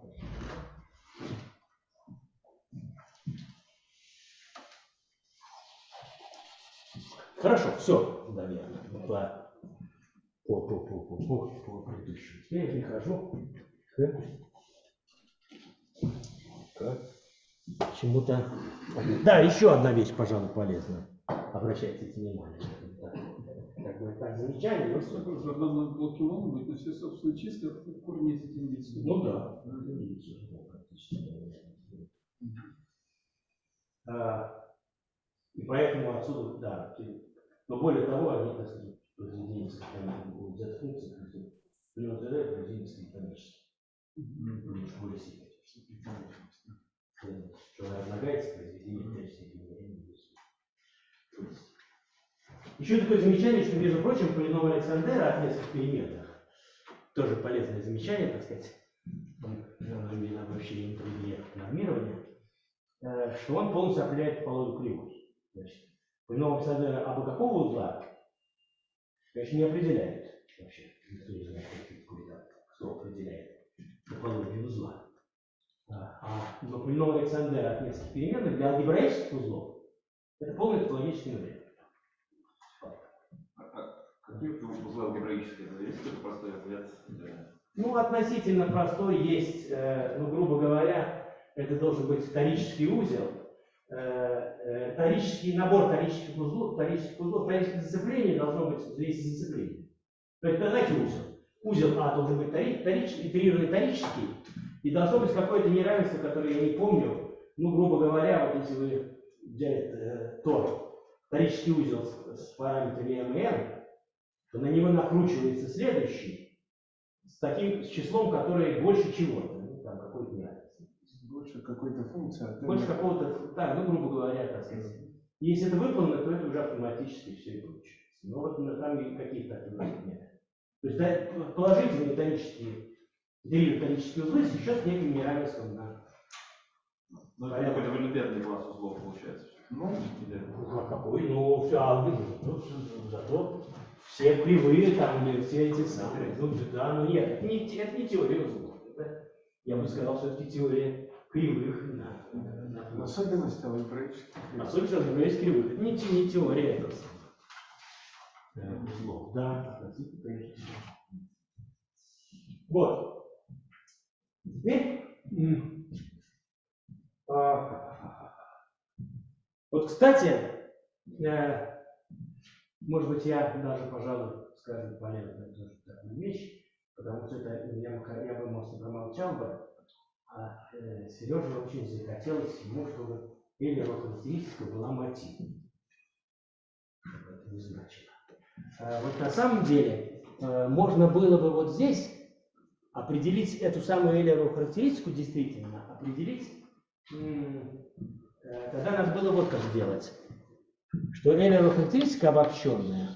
A: Хорошо, все, наверное, по, по, по, по, по, по, по предыдущему. Теперь я перехожу к чему-то. Да, еще одна вещь, пожалуй, полезная. Обращайте внимание. Как бы так замечание, но все.
B: В одном блоке могут быть, но все собственные числа в корне из единицы.
A: Ну да, практически. А, и поэтому отсюда, да. Но более того, они, так сказать, произведения будут Z-функции, плюс Z произведения экономические. Более сильные. Что разлагается произведение третьей степени. Еще такое замечание, что, между прочим, полином Александера от нескольких переменных, тоже полезное замечание, так сказать, он вообще не предмет нормирования, что он полностью определяет топологию кривой. Значит, полином Александера абы какого узла, конечно, не определяет вообще. Никто не знает, кто определяет топологию узла. А, но полином Александера от нескольких переменных для алгебраических узлов это полный топологический номер.
E: Какие узлы алгебраические? Есть какой-то простой ответ?
A: Ну, относительно простой есть, э, ну, грубо говоря, это должен быть торический узел, э, э, торический набор торических узлов, торических узлов, торических зацеплений должно быть взвесь зацеплений. То есть, знаете, узел. Узел А должен быть тори, торический, итерированный торический, и должно быть какое-то неравенство, которое я не помню. Ну, грубо говоря, вот если вы взяли э, Тор, торический узел с, с параметрами эм и эн, то на него накручивается следующий с таким с числом, которое больше чего-то, ну, там какой-то неравенство.
C: Больше какой-то функции.
A: Больше какого-то, да, ну, грубо говоря, так сказать. Если это выполнено, то это уже автоматически все и получается. Но вот там и какие-то такие нет. То есть да, положительные торические, торические узлы еще с неким неравенством на.
E: Ну, это какой-то валидерный класс узлов получается.
C: Ну,
A: Ну, а какой? Ну, все, а вы, ну, зато все кривые там, или все эти самые. Ну, да, ну нет, это не, это не теория узлов. Это, я бы сказал, все-таки теория кривых. На, на, на,
C: особенности алгебраических.
A: Особенности алгебраических кривых. Это не, не теория это узлов. Да, относительно, конечно. Вот. Теперь. А, вот, кстати, э, может быть, я даже, пожалуй, скажу полезную тоже такую вещь, потому что это я, я бы, может, промолчал бы, а э, Сереже очень захотелось ему, чтобы Эйлерова характеристика была мотивом. Это не значит. А вот на самом деле, э, можно было бы вот здесь определить эту самую Эйлерову характеристику, действительно, определить, м, э, тогда надо было вот как сделать, что Эйлерова характеристика обобщенная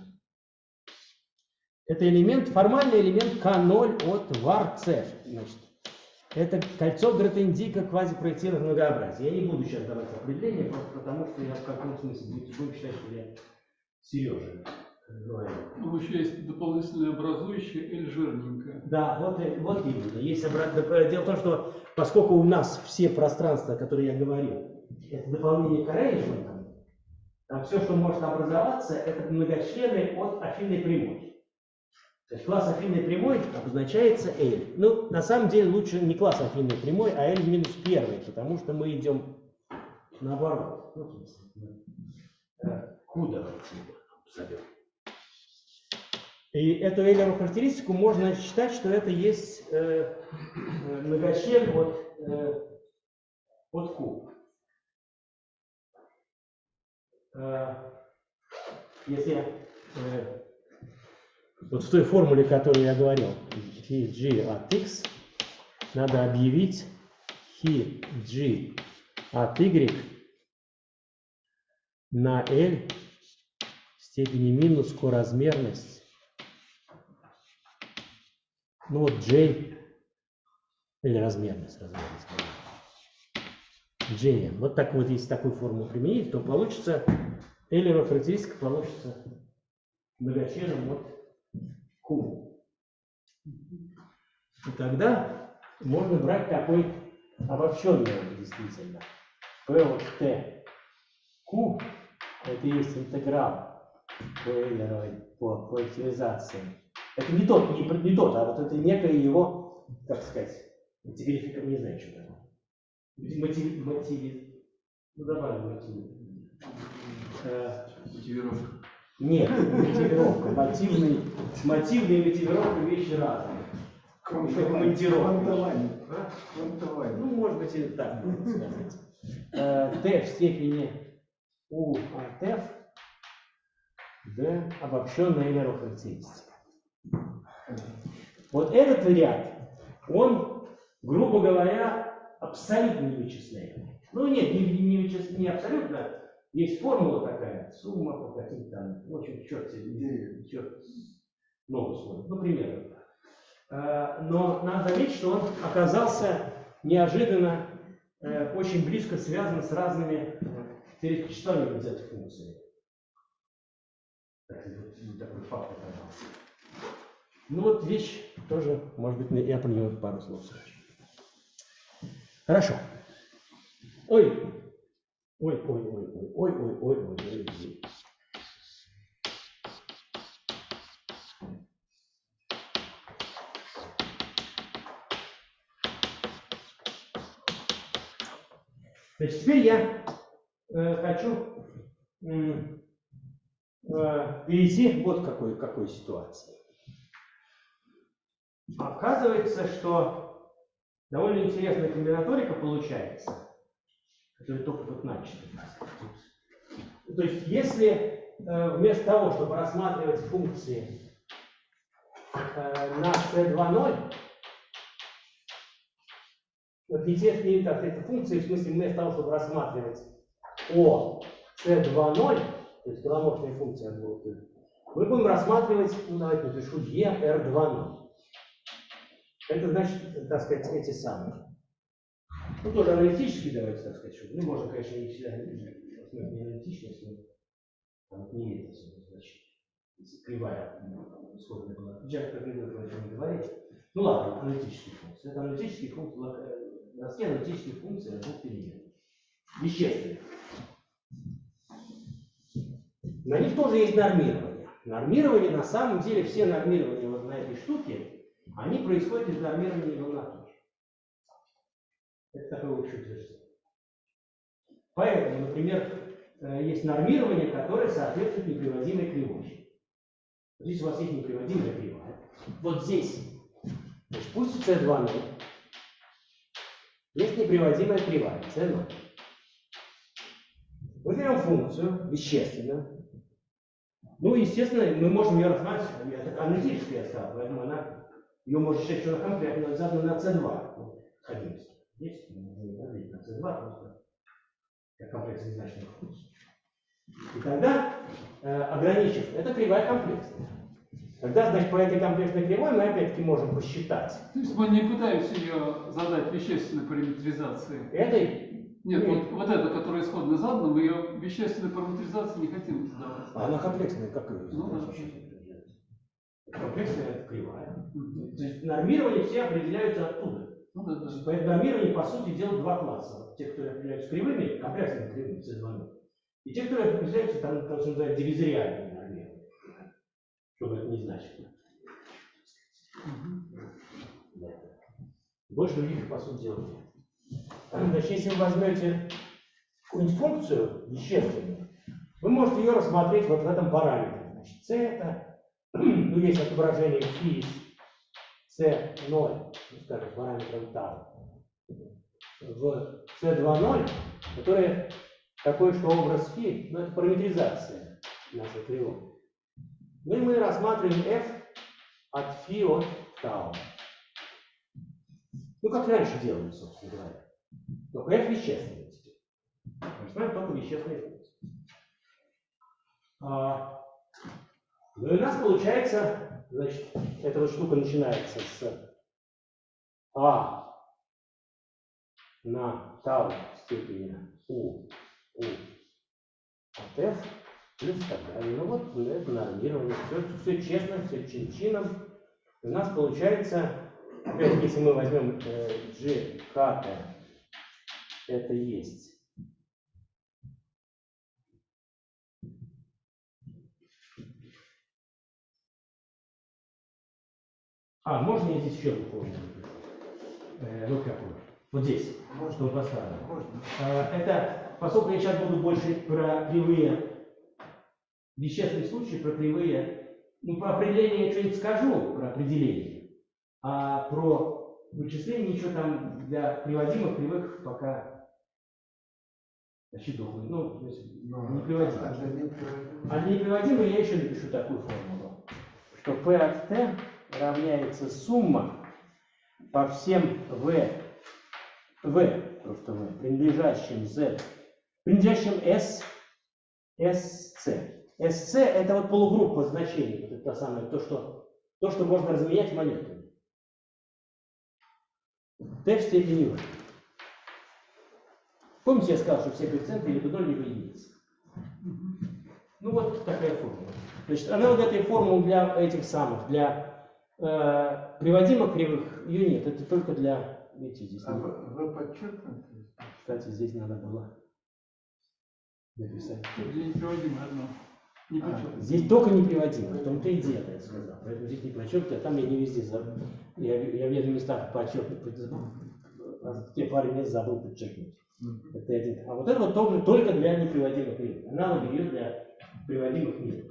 A: — это элемент, формальный элемент ка ноль от var c. Значит, это кольцо Гратен-Дика квазипроектированного многообразия. Я не буду сейчас давать определение, просто потому что я в каком смысле будете будем считать, что я Сережа говорю.
B: Ну, еще есть дополнительное образующее L жирненькое.
A: Да, вот, и- вот именно. Есть обратно. Дело в том, что поскольку у нас все пространства, которые я говорил, это дополнение к arrangement, там все, что может образоваться, это многочлены от афинной прямой. То есть класс афинной прямой обозначается L. Ну, на самом деле лучше не класс афинной прямой, а L минус первый, потому что мы идем наоборот. Ну, в смысле, мы, э, куда зовем. И эту Эйлерову характеристику можно считать, что это есть э, э, многочлен от, э, от Q. Э, если э, вот в той формуле, которую я говорил, фи джи от x, надо объявить фи джи от y на L в степени минус коразмерность. Ну вот J, или размерность, размерность. J. Вот так вот, если такую формулу применить, то получится, Эйлерова характеристика получится многочленом от Q. И тогда можно брать такой обобщенный действительно. P от T. Q это и есть интеграл по Эйлеровой, по коллективизации. Это не тот, не, не тот, а вот это некое его, как сказать, мотивификация, не знаю, что такое. Мотив, мотив, ну добавим мотив. Э,
E: Мотивировка.
A: нет, мотивировка. Мотивный, мотивные и мотивировка вещи разные.
C: Квантование. Квантование.
A: Ну, может быть, и так можно сказать. Э, T в степени U от F, D обобщенная Эйлерова характеристика. Вот этот вариант, он, грубо говоря, абсолютно не вычисляемый. Ну нет, не, не, вычис... не абсолютно. Есть формула такая, сумма по каким-то там, в общем, черт себе, черт много слов. Ну, примерно так. Но надо заметить, что он оказался неожиданно э, очень близко связан с разными теоретическими из этих функций. Такой факт оказался. Ну вот вещь тоже, может быть, я про нее пару слов скажу. Хорошо. Ой, ой, ой, ой, ой, ой, ой, ой, ой, ой, ой. Значит, теперь я э, хочу э, э, перейти вот к какой, какой ситуации. Оказывается, что довольно интересная комбинаторика получается, которая только вот начата. То есть, если э, вместо того, чтобы рассматривать функции э, на си два ноль, вот интереснее, так, это функции, в смысле, вместо того, чтобы рассматривать о си два ноль, то есть голоморфные функции от двух, мы будем рассматривать, ну давайте напишу e эр два ноль. Это значит, так сказать, эти самые. Ну, тоже аналитически, давайте так сказать, что, ну, можно, конечно, не всегда не аналитичность, но там не имеет особого значения. Если кривая исходная была. Джек как не будет о чем говорить. Ну ладно, аналитические функции. Это аналитические функции, растения аналитических функций двух переменных. Вещественных. На них тоже есть нормирование. Нормирование, на самом деле, все нормирования вот на этой штуке, они происходят из нормирования волноточия. Это такое общее утверждение. Поэтому, например, есть нормирование, которое соответствует неприводимой кривой. Здесь у вас есть неприводимая кривая. Вот здесь, значит, пусть в си два ноль есть неприводимая кривая, си ноль. Мы берем функцию вещественную, Ну, естественно, мы можем ее рассматривать, это аналитическая скала, поэтому она, ее можно считать, что она конкретно задана на С два. Вот, садимся. Здесь мы говорим на С два просто, как комплексный значный функций. И тогда, э, ограничив, это кривая комплексная. Тогда, значит, по этой комплексной кривой мы опять-таки можем посчитать.
B: То есть мы не пытаемся ее задать вещественной параметризации.
A: Этой?
B: Нет, вот, вот эта, которая исходно задана, мы ее вещественной параметризации не хотим задавать.
A: А она комплексная, как ее?
B: Ну, да.
A: Комплексная это кривая.
B: Мгм.
A: То есть нормирование все определяются оттуда.
B: Ну, да, да.
A: Поэтому нормирование, по сути дела, два класса. Вот те, которые определяются кривыми, комплексными кривыми, С два, и те, которые определяются, там, как называют, дивизориальными нормированиями. Что бы это ни значило. Да. Больше других, по сути дела, нет. Значит, если вы возьмете какую-нибудь функцию вещественную, вы можете ее рассмотреть вот в этом параметре. Значит, С это, ну, есть отображение фи С ноль, ну, скажем, параметром тау, в С два ноль, который такой, что образ фи, ну, это параметризация нашей кривой. Ну и мы рассматриваем f от фи от тау. Ну, как раньше делали, собственно говоря. Только f вещественный теперь. Рассматриваем только вещественные функции. А, ну и у нас получается, значит, эта вот штука начинается с а на тау в степени u, u от f плюс так далее. Ну вот это нормирование. Все, все честно, все чин-чином. У нас получается, опять, если мы возьмем э, g, k, это есть. А, можно я здесь еще выполню? Э, ну как вот, вот здесь, что мы поставим.
C: Можно.
A: Э, это, поскольку я сейчас буду больше про кривые, вещественные случаи, про кривые, ну, про определение я что-нибудь скажу, про определение, а про вычисление ничего там для приводимых кривых пока рассчитываю. Ну, то есть неприводимых.
C: А для неприводимых?
A: А для неприводимых я еще напишу такую формулу, что P от T равняется сумма по всем V, V, просто V, принадлежащим Z, принадлежащим S, SC. SC это вот полугруппа значений, вот это то самое, то, что, то, что можно разменять монетами. T в степени V. Помните, я сказал, что все коэффициенты либо ноль, либо единица. Ну вот такая формула. Значит, она вот этой формулы для этих самых, для э, приводимых кривых, ее нет. Это только для, видите, здесь.
C: А
A: нет.
C: вы, вы подчеркнете?
A: Кстати, здесь надо было написать.
B: Где неприводимое одно. Не
C: А,
B: подчеркнуто.
A: Здесь только неприводимое, в том-то и дело, я сказал. Поэтому здесь не подчеркнуто, а там я не везде забыл. Я, я в этих местах подчеркнут, а те пару мест забыл подчеркнуть. Это один. А вот это вот только, только для неприводимых кривых. Аналоги ее для приводимых нет.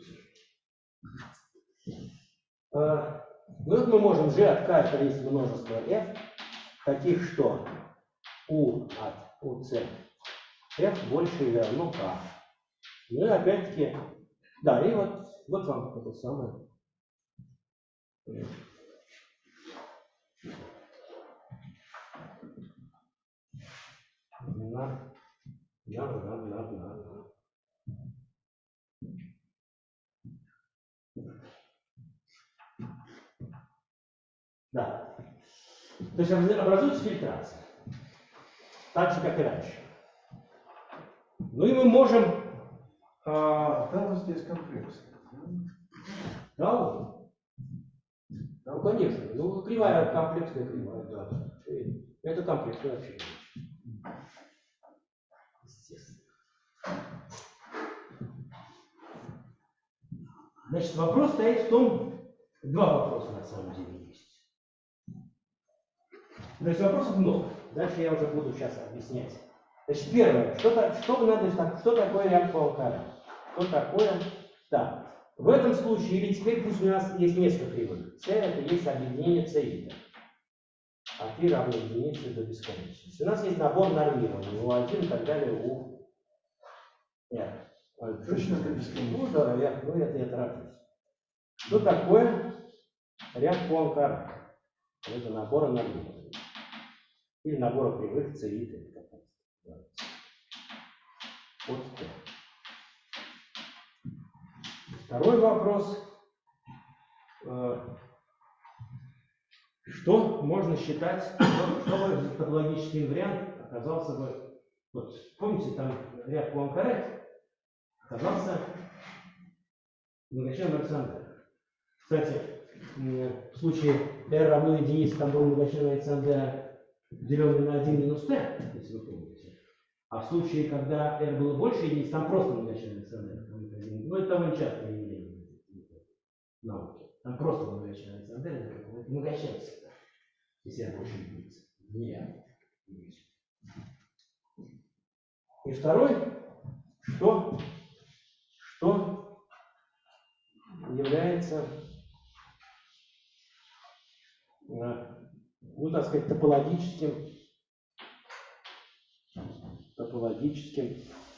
A: А, ну вот мы можем g от k, это есть множество f, таких, что u от uc f больше или равно k. Ну и опять-таки, да, и вот, вот вам это самое. На, на, на, на, на, на. Да. То есть образуется фильтрация. Так же, как и раньше. Ну и мы можем...
C: А
A: А,
C: там здесь комплексный.
A: да, ну, конечно. Ну, кривая, комплексная кривая, да. Это комплексная вообще. Естественно. Значит, вопрос стоит в том, два вопроса на самом деле есть. Значит, вопросов много. Дальше я уже буду сейчас объяснять. Значит, первое, что, что, надо, что такое ряд по алкалям? Что такое? Да. В этом случае, или теперь пусть у нас есть несколько кривых. С это есть объединение С и а φ равно единице до бесконечности. У нас есть набор нормирований, у один и так далее, у R.
C: Точно это бесконечно?
A: Ну да, я, ну это я тороплюсь. Что такое ряд Пуанкаре? Это набор аномалий. Или набор кривых ци. Вот это. Второй вопрос. Что можно считать, что топологический вариант оказался бы, вот помните, там ряд Пуанкаре оказался многочленным Александром. Кстати, в случае R равно единице, там был многочленный Александр, деленный на один минус t, если вы помните. А в случае, когда R было больше единиц, там просто многочленный Александр. Ну, это довольно частое явление в науке. Там просто многочленный Александр, это многочленный всегда. Если R больше единиц. Не. И второй, что, что является, ну, так сказать, топологическим, топологическим,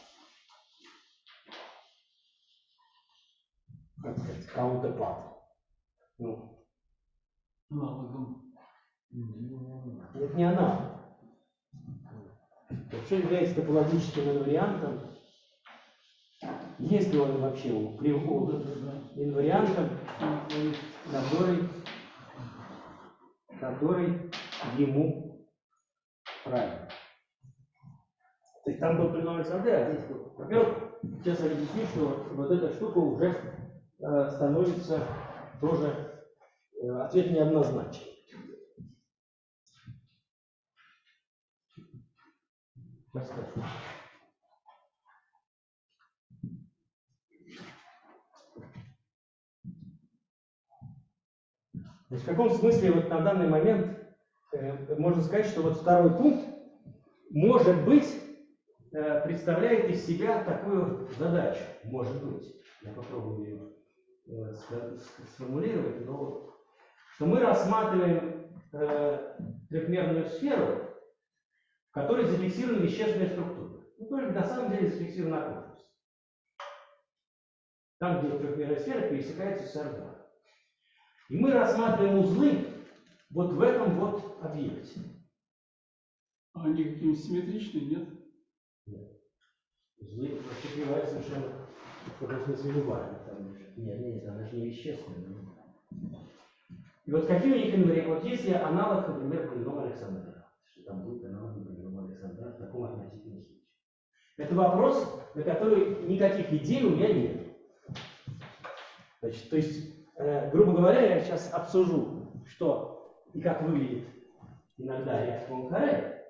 A: как сказать, counterpart. Ну,
B: Аналогом.
A: это не аналог. Что является топологическим инвариантом, если он вообще кривого инвариантом, который, который ему правильно. То есть там был полиномиальный Александр, а здесь был. Во-первых, сейчас я объясню, что вот эта штука уже э, становится тоже э, ответ неоднозначный. Сейчас скажу. То есть в каком смысле вот на данный момент э, можно сказать, что вот второй пункт, может быть, э, представляет из себя такую задачу. Может быть. Я попробую ее э, сформулировать, но что мы рассматриваем э, трехмерную сферу, в которой зафиксирована вещественная структура. Ну, только на самом деле зафиксирована окружность. Там, где трехмерная сфера пересекается с эр два. И мы рассматриваем узлы вот в этом вот объекте.
B: А они какие-нибудь симметричные, нет?
A: Нет. Узлы раскрывают совершенно, в каком смысле любая. Нет, нет, она же не вещественная. И вот какие у них инварианты? Вот если аналог, например, полиномиального Александра, что там будет аналог полиномиального Александра в таком относительном случае. Это вопрос, на который никаких идей у меня нет. Значит, то есть, э, грубо говоря, я сейчас обсужу, что и как выглядит иногда ряд Пуанкаре,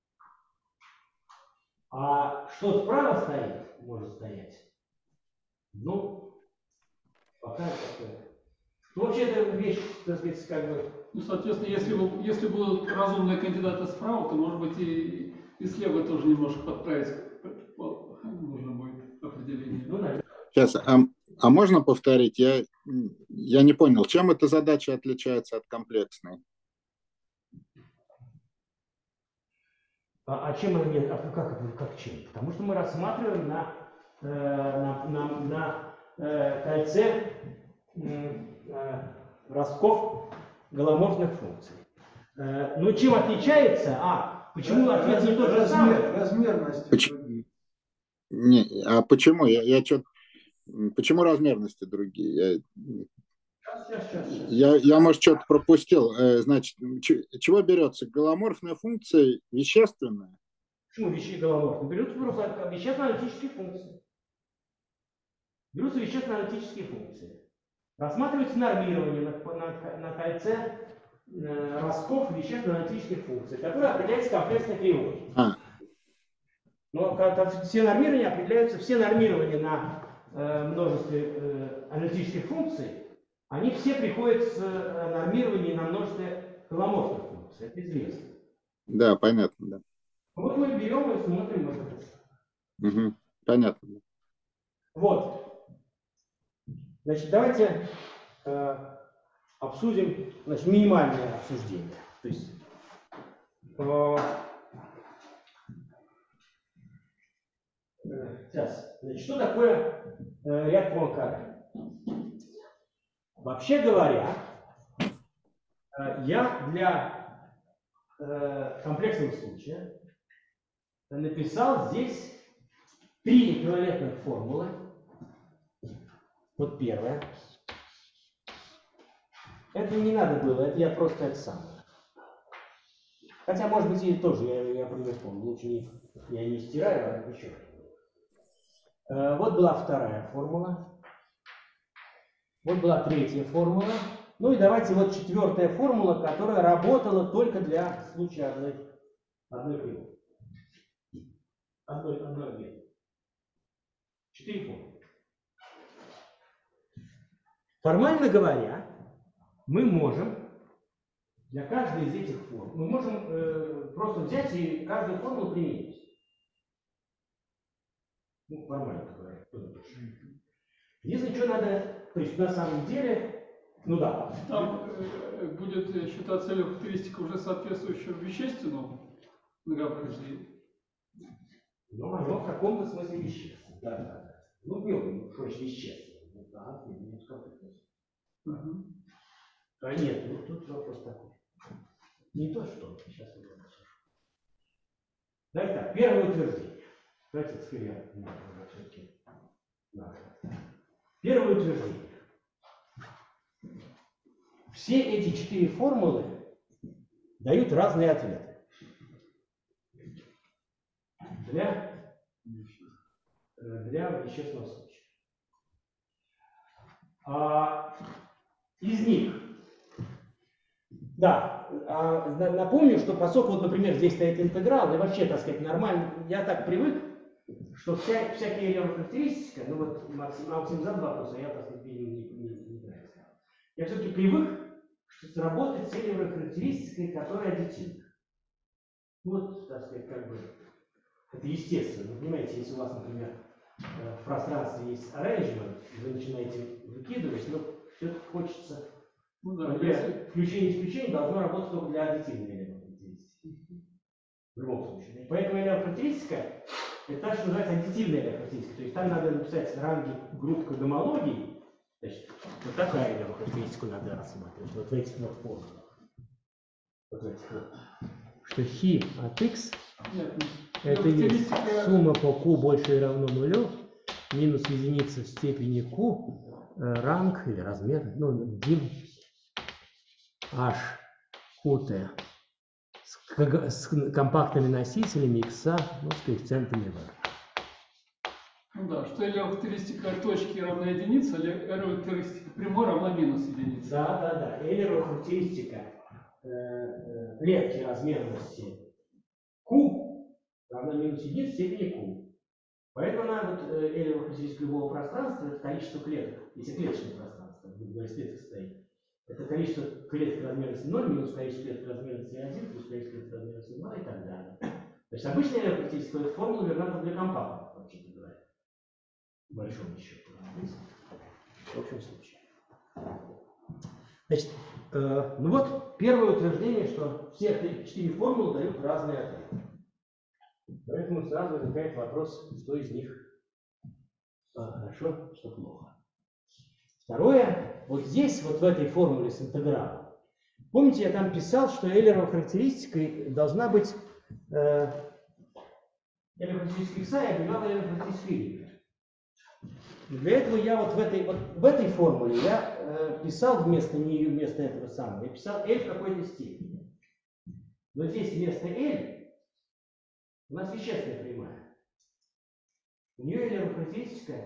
A: а что справа стоит, может стоять. Ну, пока это. Ну, вообще, эта вещь, так сказать, как бы.
B: Ну, соответственно, если, если будут разумные кандидаты справа, то, может быть, и, и слева тоже немножко подправить нужно будет определение.
A: Ну, наверное.
D: Сейчас, а, а можно повторить? Я, я не понял, чем эта задача отличается от комплексной?
A: А, а чем она не... А как, как чем? Потому что мы рассматриваем на, э, на, на, на э, кольце э, ростков голоморфных функций. Э, ну, чем отличается? А, почему ответ не тот же самый?
C: Размерность.
D: Почему? Не, а почему? Я, я что... Почему размерности другие? Я,
A: сейчас, сейчас, сейчас.
D: я, я может, что-то пропустил. Значит, чего берется? Голоморфная функция вещественная?
A: Почему вещи голоморфные? Берутся просто вещественно-аналитические функции. Берутся вещественно-аналитические функции. Рассматривается нормирование на, на, на кольце э, ростков вещественно-аналитических функций, которые определяются комплексной кривой. А. Но как, все нормирования определяются, все нормирования на э, множестве э, аналитических функций, они все приходят с э, нормированием на множестве голоморфных функций. Это известно.
D: Да, понятно, да.
A: Вот мы берем и смотрим это.
D: Угу, понятно.
A: Вот. Значит, давайте э, обсудим, значит, минимальное обсуждение. То есть э, Сейчас, значит, что такое э, ряд Пуанкаре? Вообще говоря, э, я для э, комплексного случая написал здесь три эквивалентных формулы. Вот первая. Это не надо было, это я просто это сам. Хотя, может быть, и тоже я, я пример помню. Лучше не, я не стираю, а еще. Э, вот была вторая формула. Вот была третья формула. Ну и давайте вот четвертая формула, которая работала только для случая одной, одной кривой. Одной, одной объекта. Четыре формулы. Формально говоря, мы можем для каждой из этих формул, мы можем э, просто взять и каждую формулу применить. Ну, формально говоря. Если что надо, то есть на самом деле, ну да.
B: Там э, будет считаться ли характеристика уже соответствующего вещественному многообразию?
A: Ну, оно в каком-то смысле вещественное. Да, да, да. Ну, белый, что же вещественное. Ну, да, не скажу.
B: Угу.
A: А нет, ну тут вопрос такой. Не то, что сейчас я вам скажу. Давайте так, первое утверждение. Давайте эксперимент. Все-таки. Первое утверждение. Все эти четыре формулы дают разные ответы. Для, для вещественного случая. А, из них, да, а, напомню, что поскольку, вот, например, здесь стоит интеграл, и вообще, так сказать, нормально, я так привык, что вся, всякие ее характеристика, ну вот Максим, Максим задал вопрос, а я, так сказать, видимо, не, не, не знаю. Я все-таки привык, что работать с элевой характеристикой, которая аддитивна. Вот, так сказать, как бы, это естественно. Вы понимаете, если у вас, например, в пространстве есть arrangement, вы начинаете выкидывать, но все-таки хочется,
B: ну, да,
A: например,
B: если...
A: включение и исключение должно работать только для аддитивной элевой характеристики. В любом случае. Поэтому элевая характеристика — это так, что называется аддитивная элевая характеристика. То есть там надо написать ранги групп к гомологии. Значит, вот такая элевая характеристику надо рассматривать. Вот в этих вот формулах. Вот в этих вот. Что хи от x
B: Нет,
A: это есть сумма по q больше или равно нулю, минус единица в степени q, ранг или размер, ну, дим h qt с, с компактными носителями x, ну, с коэффициентами v.
B: Ну да, что или характеристика точки равна единице, или характеристика прямой равна минус единице.
A: Да, да, да. Эйлерова характеристика э, э, клетки размерности q равна минус единице в степени q. Поэтому она вот э, Эйлерова характеристика любого пространства — это количество клеток, если клеточное пространство, в клетка стоит. Это количество клеток размерности ноль минус количество клеток размерности один плюс количество клеток размерности два и так далее. То есть обычная Эйлерова характеристика — это формула верна для компактных, вообще-то говоря. В большом счету. В общем случае. Значит, э, ну вот первое утверждение, что все три, четыре формулы дают разные ответы. Поэтому сразу возникает вопрос, что из них а, хорошо, что плохо. Второе, вот здесь, вот в этой формуле с интегралом, помните, я там писал, что Эйлерова характеристикой должна быть э, Эйлерова характеристика x, я объявлял Эйлерова характеристика y. Для этого я вот в этой, вот в этой формуле я э, писал вместо нее, вместо этого самого, я писал L в какой-то степени. Но здесь вместо L у нас вещественная прямая. У нее Эйлерова характеристика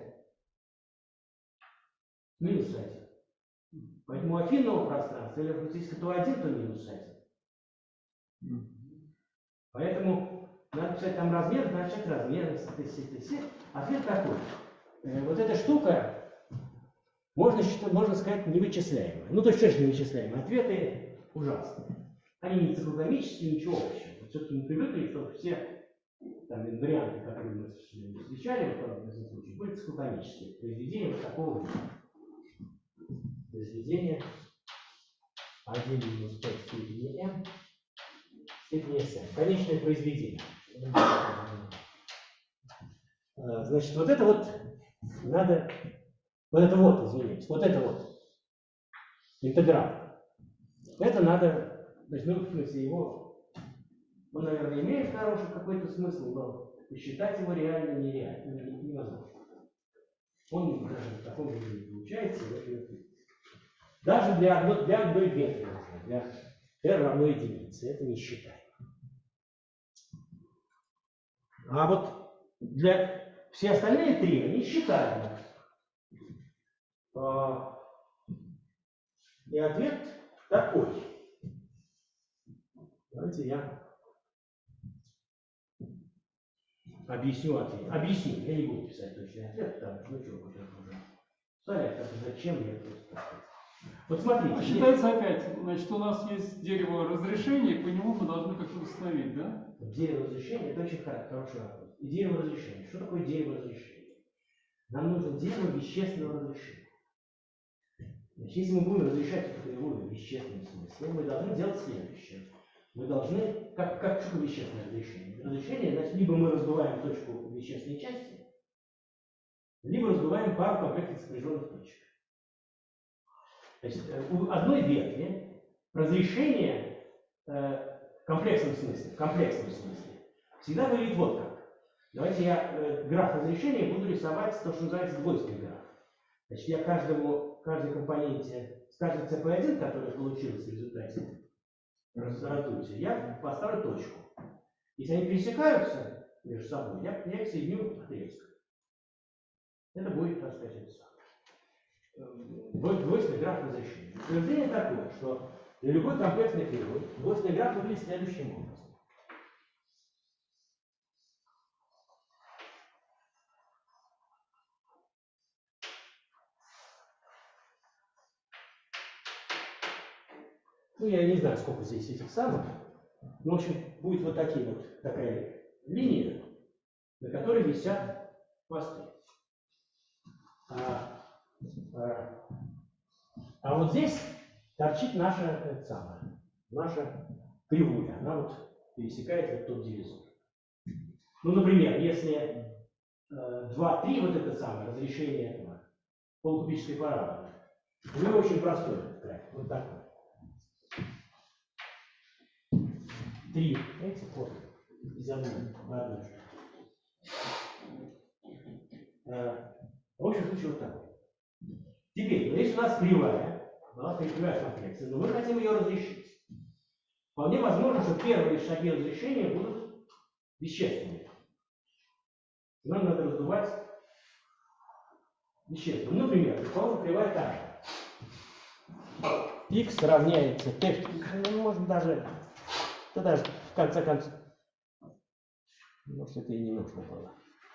A: минус один. Поэтому у афинного пространства Эйлерова характеристика то один, то минус один. Поэтому надо писать там размер, значит размер, ответ такой. Вот эта штука, можно, можно сказать, невычисляемая. Ну, то есть, что же невычисляемые? Ответы ужасные. Они не циклограммические, ничего общего. Вот все-таки мы привыкли, что все там, варианты, которые мы встречали в этом случае, были циклограммические. Произведение вот такого вида. Произведение один минус пять в степени m в степени sm. Конечное произведение. Э, Значит, вот это вот надо, вот это вот, извините, вот это вот интеграл. Это надо, значит, ну, в смысле его, он, наверное, имеет хороший какой-то смысл, но посчитать его реально нереально, не- невозможно. Он даже в таком виде не получается. Даже для одной, для одной ветви нужно, для r равно единице, это не считаем. А вот для все остальные три, они считаемы. А, и ответ такой. Давайте я объясню ответ. Объясню, я не буду писать точный ответ, потому что ну что, вот это уже. Смотрите, как зачем я просто. Вот смотрите.
B: А считается опять, значит, у нас есть дерево разрешения, по нему мы должны как-то установить, да?
A: Дерево разрешения – это очень хороший вопрос. И дерево разрешения. Что такое дерево разрешения? Нам нужно дерево вещественного разрешения. Значит, если мы будем разрешать эту кривую в вещественном смысле, мы должны делать следующее. Мы должны, как, как что такое вещественное разрешение? Разрешение, значит, либо мы раздуваем точку в вещественной части, либо раздуваем пару комплектных сопряженных точек. Значит, у одной ветви разрешение э, в комплексном смысле, в комплексном смысле всегда выглядит вот как. Давайте я э, граф разрешения буду рисовать то, что называется двойственный граф. Значит, я каждому, каждой компоненте, с каждой цэ пэ один, которая получилась в результате раздутия, я поставлю точку. Если они пересекаются между собой, я, я их соединю отрезком. Это будет, так сказать, это самое. Двойственный граф разрешения. Утверждение такое, что для любой комплексной кривой двойственный граф выглядит следующим образом. Ну, я не знаю, сколько здесь этих самых. Но, в общем, будет вот такие вот, такая линия, на которой висят хвосты. А, а, а вот здесь торчит наша, это самое, наша кривуля. Она вот пересекает вот тот дивизор. Ну, например, если э, два три, вот это самое, разрешение этого полукубической параболы, у него очень простой этот край, вот такой. Три, видите, вот, из одной, в одной. Э, в общем случае вот такой. Теперь, ну, если у нас кривая, была кривая комплексная, но мы хотим ее разрешить. Вполне возможно, что первые шаги разрешения будут вещественными. Нам надо раздувать вещественно. Например, предположим, кривая та же. X равняется t, ну, можно даже, да даже в конце концов, может, это и не нужно было.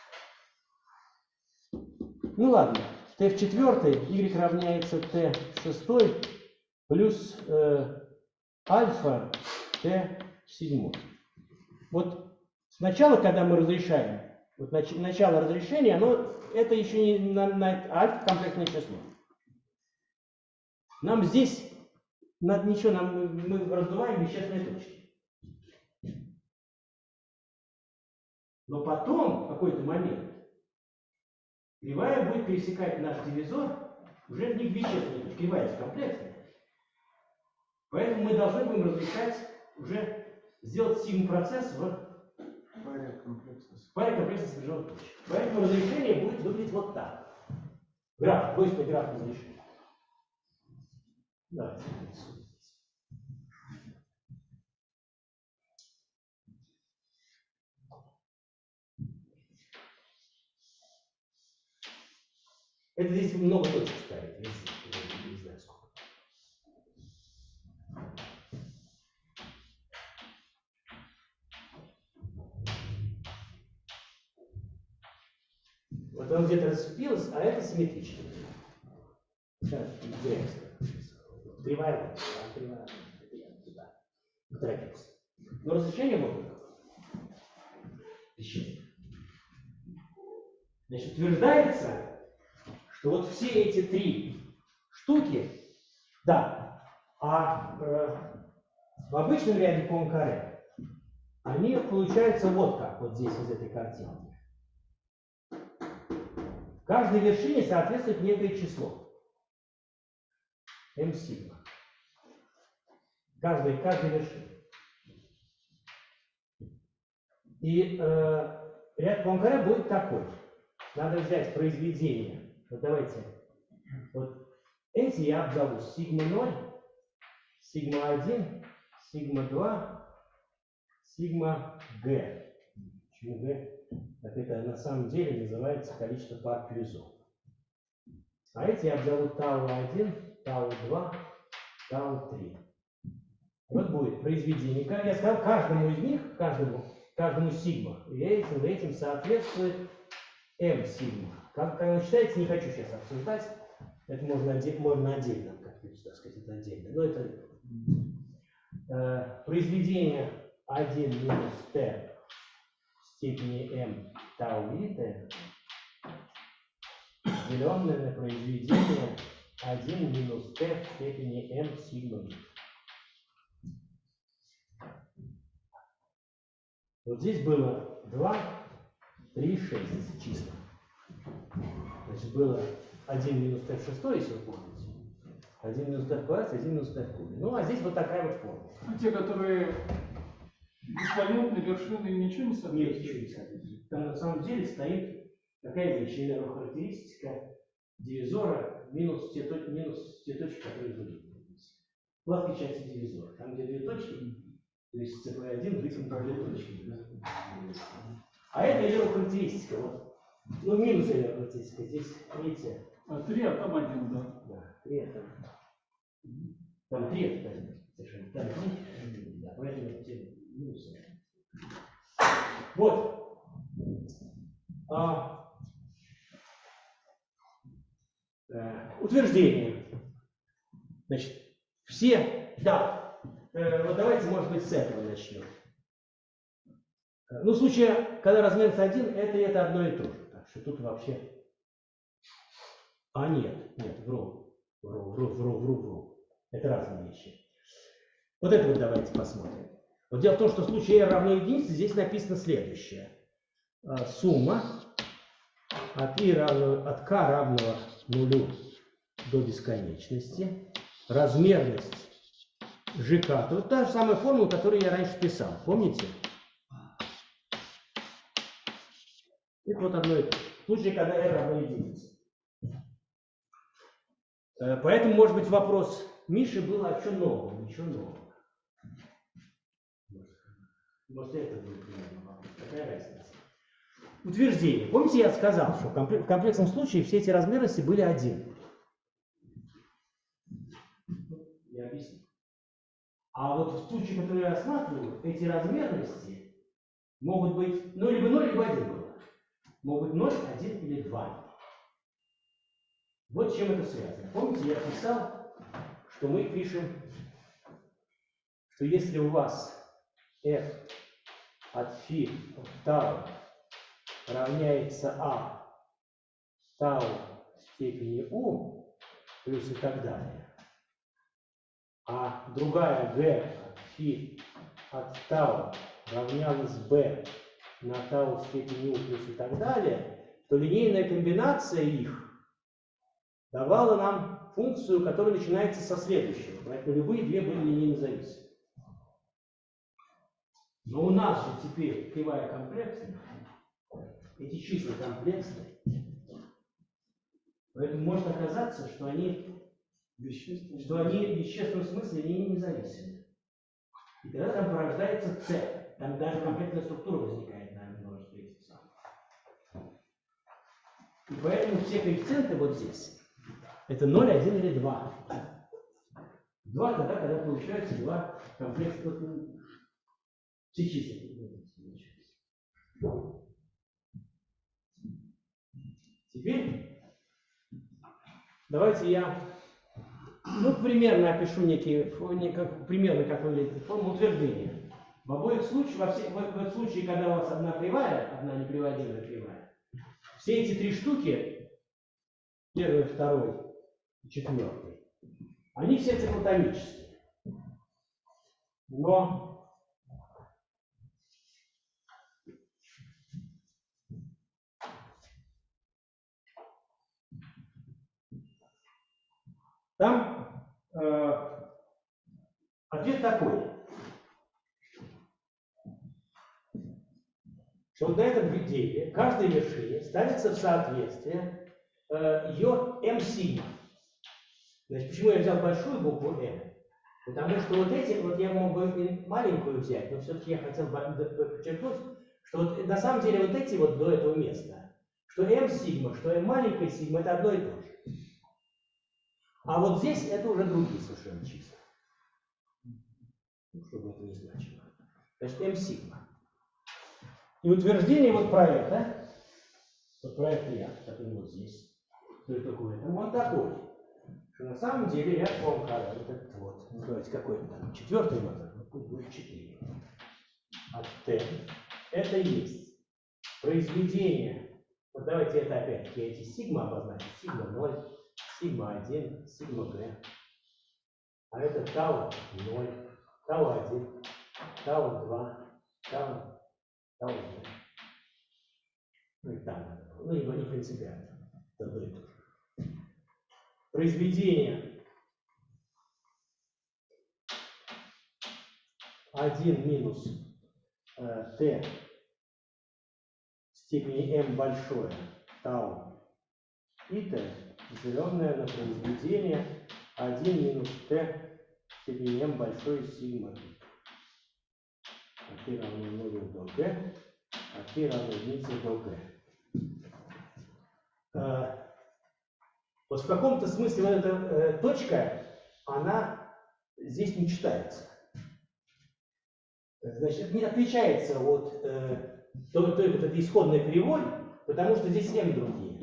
A: Ну ладно, t в четвертой, y равняется t в шестой, плюс э, альфа t в седьмой. Вот сначала, когда мы разрешаем, вот нач, начало разрешения, оно, это еще не на, на альфа комплексное число. Нам здесь надо ничего, нам, мы раздуваем вещественные точки. Но потом, в какой-то момент, кривая будет пересекать наш дивизор уже в них вещественные точки. Кривая комплексная. Поэтому мы должны будем разрешать уже сделать сигма-процесс в
C: Паре комплексности.
A: паре комплексных сопряженных точек. Поэтому разрешение будет выглядеть вот так. Граф, двойственный граф разрешения. Давайте. Это здесь много точек ставить. Не знаю сколько. Вот он где-то расцепилось, а это симметрично. Кривая вот, а кривая туда. Торопился. Но разрешение вот еще. Значит, утверждается, что вот все эти три штуки, да, а э, в обычном ряде Пуанкаре они получаются вот как, вот здесь, из этой картинки. каждой вершине соответствует некое число. М сигма. Каждой, каждой вершине. И э, ряд Пуанкаре будет такой. Надо взять произведение. Вот давайте. Вот эти я обзову сигма ноль, сигма один, сигма два, сигма Г. Почему Г? Так это на самом деле называется количество пар Пуизо. А эти я обзову тау один, тау два, тау три. Вот будет произведение. Как я сказал, каждому из них, каждому, каждому сигма, и этим, этим соответствует М сигма. Как, как вы считаете, не хочу сейчас обсуждать. Это можно, отдель, можно отдельно, как так сказать, это отдельно. Но это э, произведение один минус t в степени m тау и t, деленное на произведение один минус t в степени m сигма и. Вот здесь было два, три, шесть числа. Значит, было один минус t в шестой, если вы помните. один минус t в квадрате, один минус t в кубе. Ну, а здесь вот такая вот формула.
B: А те, которые бесвалентные вершины, ничего не
A: Нет,
B: соответствуют?
A: ничего не соответствует. Там на самом деле стоит такая величина, характеристика дивизора минус те, минус те точки, которые были. Плоской части дивизора. Там, где две точки, то есть цэ пэ один выкинут две точки. А это ее характеристика. Вот. Ну, минус ее характеристика. Здесь, видите,
B: А три, а там один, да.
A: да, три это. Там три это один. Совершенно. Там три, да, поэтому эти минусы. Вот. А, э, утверждение. Значит, все, да, э, вот давайте, может быть, с этого начнем. Ну, в случае, когда размерится один, это и это одно и то же. Так что тут вообще... А нет, нет, вру. Вру, вру, вру, вру, вру. Это разные вещи. Вот это вот давайте посмотрим. Вот дело в том, что в случае r равно единице здесь написано следующее. Сумма от, i равного, от k равного нулю до бесконечности, размерность жк. Вот та же самая формула, которую я раньше писал. Помните? Это вот одно и то же. В случае, когда r равно единице. Поэтому, может быть, вопрос Миши был, а что нового? Ничего нового. Может, это будет примерно вопрос. Какая разница? Утверждение. Помните, я сказал, что в комплексном случае все эти размерности были один. Я объясню. А вот в случае, который я рассматриваю, эти размерности могут быть, ну, либо ноль, либо один было. Могут быть ноль, один или два. Вот с чем это связано. Помните, я писал, что мы пишем, что если у вас f от φ от тау равняется а тау в степени u, плюс и так далее, а другая g от φ от тау равнялась b на тау в степени u плюс и так далее, то линейная комбинация их давала нам функцию, которая начинается со следующего. Поэтому любые две были линейно зависимы. Но у нас же теперь кривая комплексная, эти числа комплексные, поэтому может оказаться, что они, что они в вещественном смысле линейно независимы. И тогда там порождается c, там даже комплексная структура возникает на множестве этих самых. И поэтому все коэффициенты вот здесь это ноль, один или два. два тогда, когда получается два комплекса. Все числа. Теперь давайте я ну, примерно опишу некие, как, примерно как выглядит форма утверждения. В обоих случаях, во все, в, в этом случае, когда у вас одна кривая, одна неприводимая кривая, все эти три штуки, первый, второй и четвертый, они все циклотомические. Но Там э, ответ такой, что вот на этом деле каждой вершине ставится в соответствие э, ее m сигма. Значит, почему я взял большую букву m? Потому что вот эти, вот я мог бы и маленькую взять, но все-таки я хотел бы подчеркнуть, что вот на самом деле вот эти вот до этого места, что m сигма, что m маленькая сигма, это одно и то же. А вот здесь это уже другие совершенно числа. Ну, чтобы это не значило. Значит, m сигма. И утверждение вот про это, вот про это я, который вот здесь, то есть такой, это он такой, что на самом деле ряд Пуанкаре, вот этот вот, ну, давайте какой-то там, четвертый номер, ну пусть будет четыре, от t, это есть произведение, вот давайте это опять-таки эти сигма обозначим, сигма ноль, сигма один, сигма g, а это тау ноль, тау один, тау два, тау, тау три. Ну и там, ну и не принципиально, это одно и то же. Произведение один минус э, t в степени m большое, тау и t, деленное на произведение один минус t в степени m большое сигма. А t равно нулю до g, а t равно единице до g. Э, вот в каком-то смысле вот эта э, точка, она здесь не читается. Значит, не отличается от э, той, той вот этой исходной кривой, потому что здесь m другие.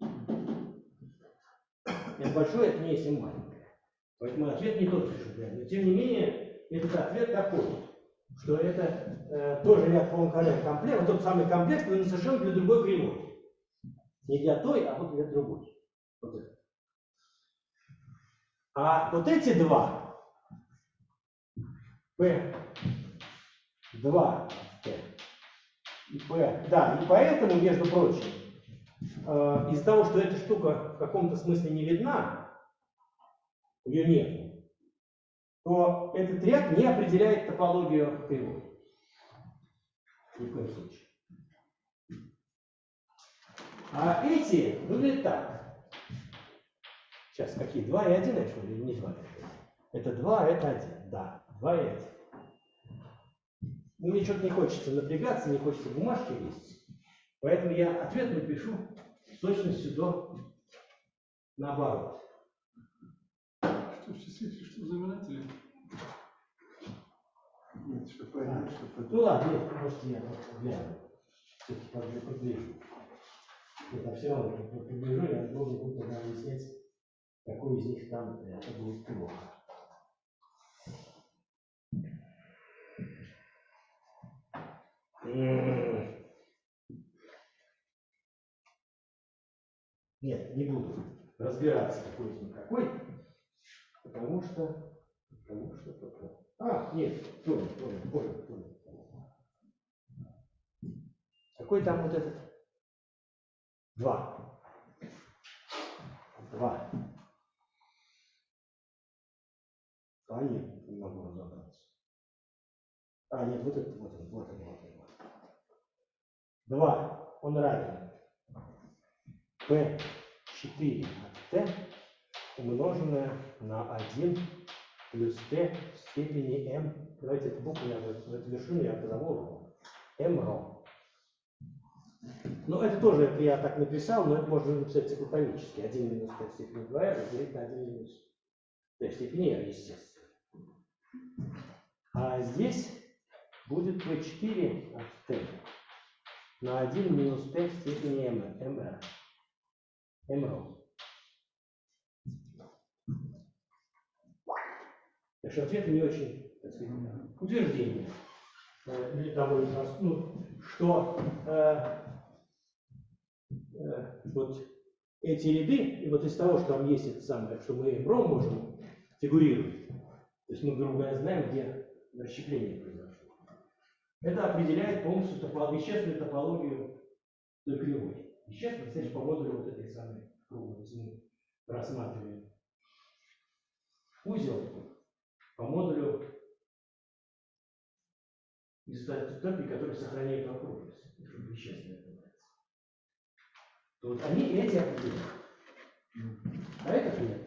A: m большое, это не есть m маленькое. Поэтому ответ не тот же, но тем не менее, этот ответ такой, что это э, тоже ряд Пуанкаре комплект, вот тот самый комплект, но совершенно для другой кривой. Не для той, а вот для другой. Вот это. А вот эти два, P два T и P, да, и поэтому, между прочим, э, из-за того, что эта штука в каком-то смысле не видна, ее нет, то этот ряд не определяет топологию кривой. Ни в коем случае. А эти выглядят так. Сейчас какие? два и один, что ли? Не два. Это два, это один. Да, два и один. Ну, мне что-то не хочется напрягаться, не хочется бумажки лезть. Поэтому я ответ напишу с точностью до наоборот.
B: Что в числителе, что знаменатели?
C: Нет, что понять, что
A: Ну
C: потом.
A: ладно, нет, может я гляну. Все-таки приближу. Нет, а все равно, как приближу, я должен буду тогда выяснять, какой из них там это будет плохо. Нет, не буду разбираться, какой из них какой, потому что, потому что, потому. А, нет, понял, понял, понял, понял. Какой там вот этот? Два. Два. А нет, не могу разобраться. А, нет, вот этот, вот он, вот он, вот он. Два. Он равен P четыре от T умноженное на один плюс T в степени M. Давайте эту букву, я в эту вершину я позову M ро. Ну, это тоже, это я так написал, но это можно написать циклотонически. один минус T в степени два r разделить на один минус T в степени r, естественно. А здесь будет P четыре от T на один минус T в степени M, mr. M ро. Так что ответ не очень, так сказать, утверждение. Или довольно просто, ну, что э, э, вот эти ряды, и вот из того, что там есть это самое, что мы МРО можем фигурировать, то есть мы, грубо говоря, знаем, где расщепление произошло. Это определяет полностью топологию, вещественную топологию той кривой. Вещественную, кстати, по модулю вот этой самой круглой, если мы рассматриваем узел по модулю результатов топи, который сохраняет окружность, чтобы вещественно называется. То вот они эти определяют. А этот нет.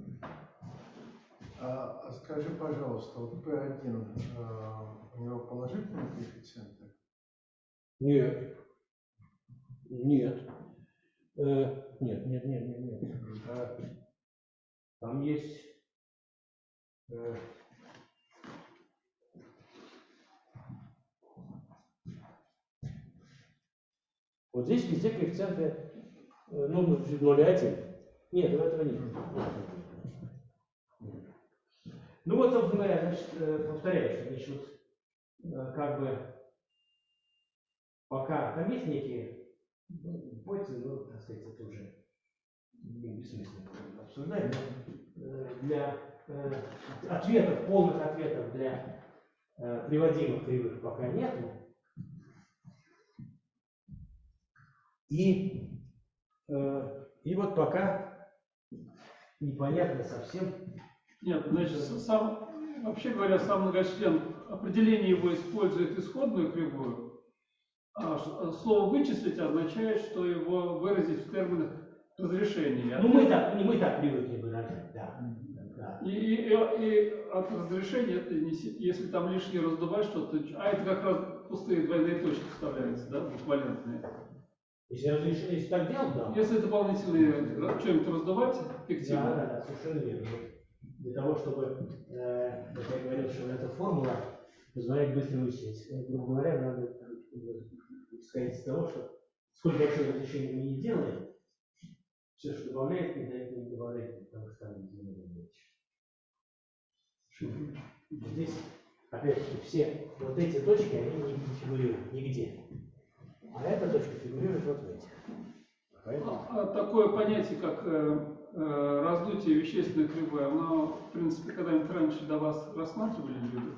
C: А, а скажи, пожалуйста, вот P один, э, у него положительные коэффициенты?
A: Нет. Нет. Э, нет, нет, нет, нет, нет. А, там есть э, вот здесь везде коэффициенты э, ну, ноль целых один. Нет, у этого нет. Нет. Ну вот, собственно говоря, значит, э, повторяю, что значит, вот, э, как бы пока там есть некие ну, гипотезы, ну, так сказать, это уже не бессмысленно обсуждать, но э, для э, ответов, полных ответов для э, приводимых кривых пока нету. И, э, и вот пока непонятно совсем.
B: Нет, значит, сам, вообще говоря, сам многочлен, определение его использует исходную кривую, а слово «вычислить» означает, что его выразить в терминах разрешения.
A: Ну, мы так, мы так привыкли выражать, да. да.
B: И, и, и, и от разрешения, это не, если там лишнее раздувать что-то, а это как раз пустые двойные точки вставляются, да, эквивалентные.
A: Если разрешение, если так делать, да.
B: Если дополнительные что-нибудь раздувать, эффективно.
A: Да, да, да, совершенно верно. Для того, чтобы, э, как я говорил, что эта формула позволяет быстро вычислить. Грубо говоря, надо исходить из того, что сколько большое разрешение мы не делаем, все, что добавляет, не дает, не добавляет, потому что там не добавляет. Здесь, опять-таки, все вот эти точки, они не фигурируют нигде. А эта точка фигурирует вот в этих.
B: А, а такое понятие, как э, э, раздутие вещественной кривой, оно, в принципе, когда-нибудь раньше до вас рассматривали люди?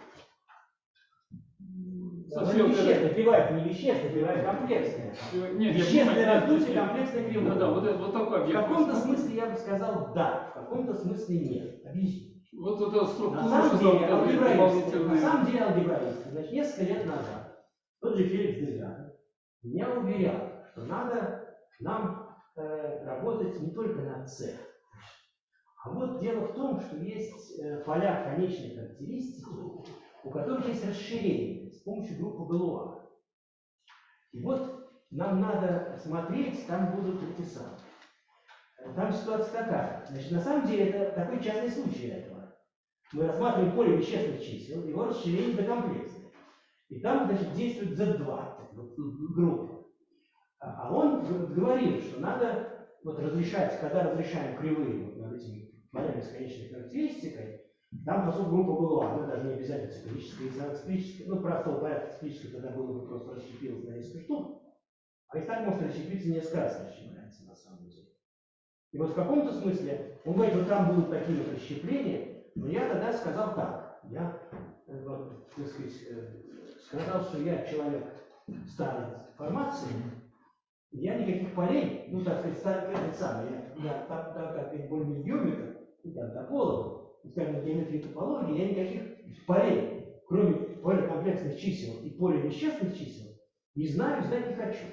A: Совсем вещественная кривая, это не вещественная, кривая комплексная.
B: Нет,
A: вещественное раздутие комплексной кривой.
B: Ну, да, вот, это, вот такой объект.
A: В каком-то смысле я бы сказал да, в каком-то смысле нет. Объясню.
B: Вот эта структура,
A: На самом деле, алгебраисты, на
B: дополнительные.
A: самом деле алгебраисты, значит, несколько лет назад тот же Феликс Дегран меня уверял, что надо нам э, работать не только над C. А вот дело в том, что есть э, поля конечной характеристики, у которых есть расширение с помощью группы Галуа. И вот нам надо смотреть, там будут эти самые. Там ситуация такая. Значит, на самом деле это такой частный случай этого. Мы рассматриваем поле вещественных чисел, его расширение до комплексных. И там, значит, действует зет два, группа. А он говорил, что надо вот разрешать, когда разрешаем кривые вот над этими полями с конечной характеристикой, там, по сути, группа была, она даже не обязательно циклическая, если циклическая, ну, простого порядка циклическая, тогда было бы просто расщепилось на несколько штук. А и так может расщепиться несколько раз расщепляется, на самом деле. И вот в каком-то смысле, он говорит, вот там будут такие вот расщепления, но я тогда сказал так, я, вот, так сказать, сказал, что я человек старой формации, я никаких полей, ну, так сказать, этот самый, я, я так, так как более геометр, я тополог, скажем, геометрии топологии, я никаких полей, кроме поля комплексных чисел и поля вещественных чисел, не знаю, знать не хочу.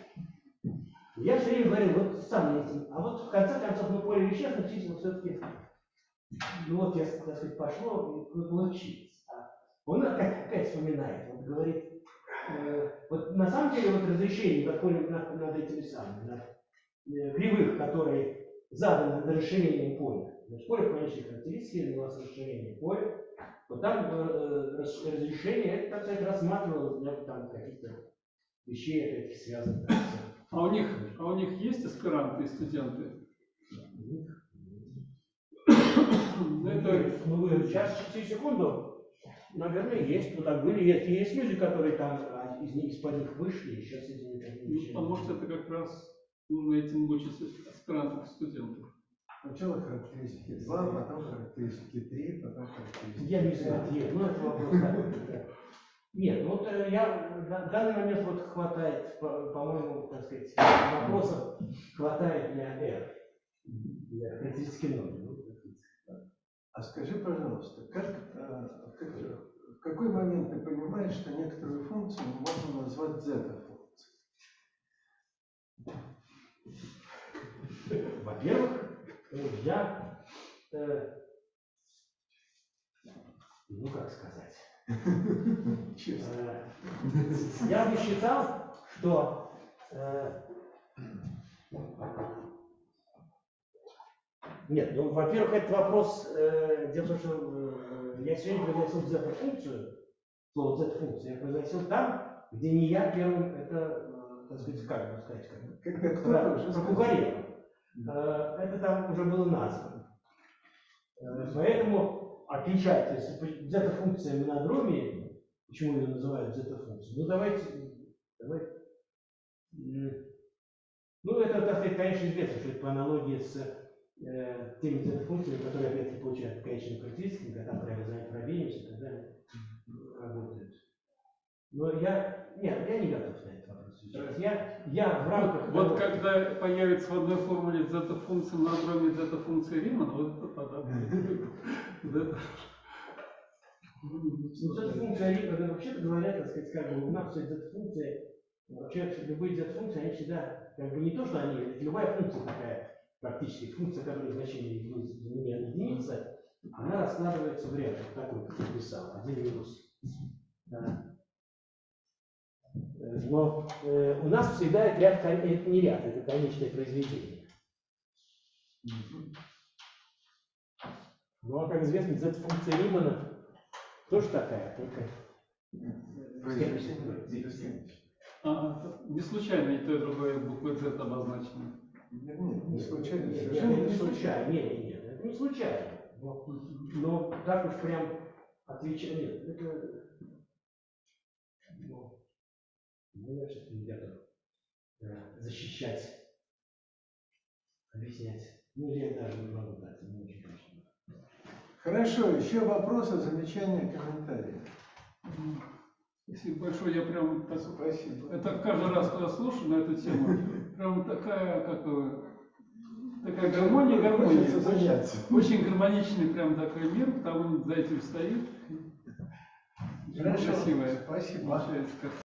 A: Я все время говорил, вот сам этим, а вот в конце концов, ну, поле вещественных чисел все-таки, ну вот, я, так сказать, пошло и получилось. А он опять, опять вспоминает, он говорит, э, вот на самом деле вот разрешение над, над, над этими самыми, над э, кривых, которые заданы над расширением поля. Значит, поле конечной характеристики, у вас расширение поля, вот там э, разрешение, это, так сказать, рассматривалось для там каких-то вещей, опять связанных с...
B: А у них, а у них есть аспиранты и студенты?
A: Это, ну, сейчас, секунду, наверное, есть. Ну, так были, есть, есть люди, которые там из них, из-под них вышли, и сейчас этими такими...
B: Ну, а может, это как раз нужно этим учиться аспирантов и студентов?
C: Сначала характеристики два, потом характеристики три, потом характеристики.
A: Я не знаю, нет, ну это вопрос такой. Нет, ну вот я в данный момент вот хватает, по-моему, так сказать, вопросов хватает для R, для характеристики ноль.
C: А А скажи, пожалуйста, как, э, как, в какой момент ты понимаешь, что некоторую функцию можно назвать зета-функцией?
A: Во-первых, я, э, ну как сказать, э, я бы считал, что э, нет, ну, во-первых, этот вопрос, э, дело в том, что э, я сегодня произносил зета-функцию, слово зета-функция, я произносил там, где не я первым, это, э, так сказать, как бы сказать, как бы,
C: Когда кто-то уже сказал.
A: прокугарил. Это там уже было названо. Поэтому отличается, если зета-функция монодромии, почему ее называют зета-функцией, ну давайте, давайте, ну это, так сказать, конечно, известно, что это по аналогии с э, теми зета-функциями, которые опять-таки получают конечные характеристики, когда там преобразование пробеемся и так далее, работают. Но я, нет, я не готов на этот вопрос отвечать. Я, я в рамках
B: Вот, вот
A: того,
B: когда появится в одной формуле зета-функция на дроме зета-функция Римана, вот это тогда будет.
A: Зета-функция Римана, вообще-то говоря, так сказать, как бы у нас зета-функция, вообще любые зета-функции, они всегда, как бы не то, что они, это любая функция такая, практически функция, которая значение единица, она раскладывается в ряд, вот такой, как я писал, один минус. Да. Но э, у нас всегда это ряд, это не ряд, это конечное произведение. Ну а как известно, зета-функция Римана тоже такая, только
B: А, не случайно и то, и другое буквой Z обозначено.
C: Нет, нет, не случайно.
A: Нет,
C: Совершенно
A: это не
C: не
A: случайно, нет, нет, нет, это не случайно. Но, но так уж прям отвечать, нет, это, ну, я сейчас не готов э, защищать, объяснять. Ну, я даже не могу дать, не очень точно.
C: Хорошо, еще вопросы, замечания, комментарии.
B: Спасибо большое, я прям так,
C: Спасибо.
B: это каждый раз, когда слушаю на эту тему, прям такая, как бы, такая гармония, гармония.
C: Хочется заняться.
B: Очень гармоничный прям такой мир, потому за этим стоит.
C: Хорошо.
B: Красивая.
C: Спасибо.
B: Получается, как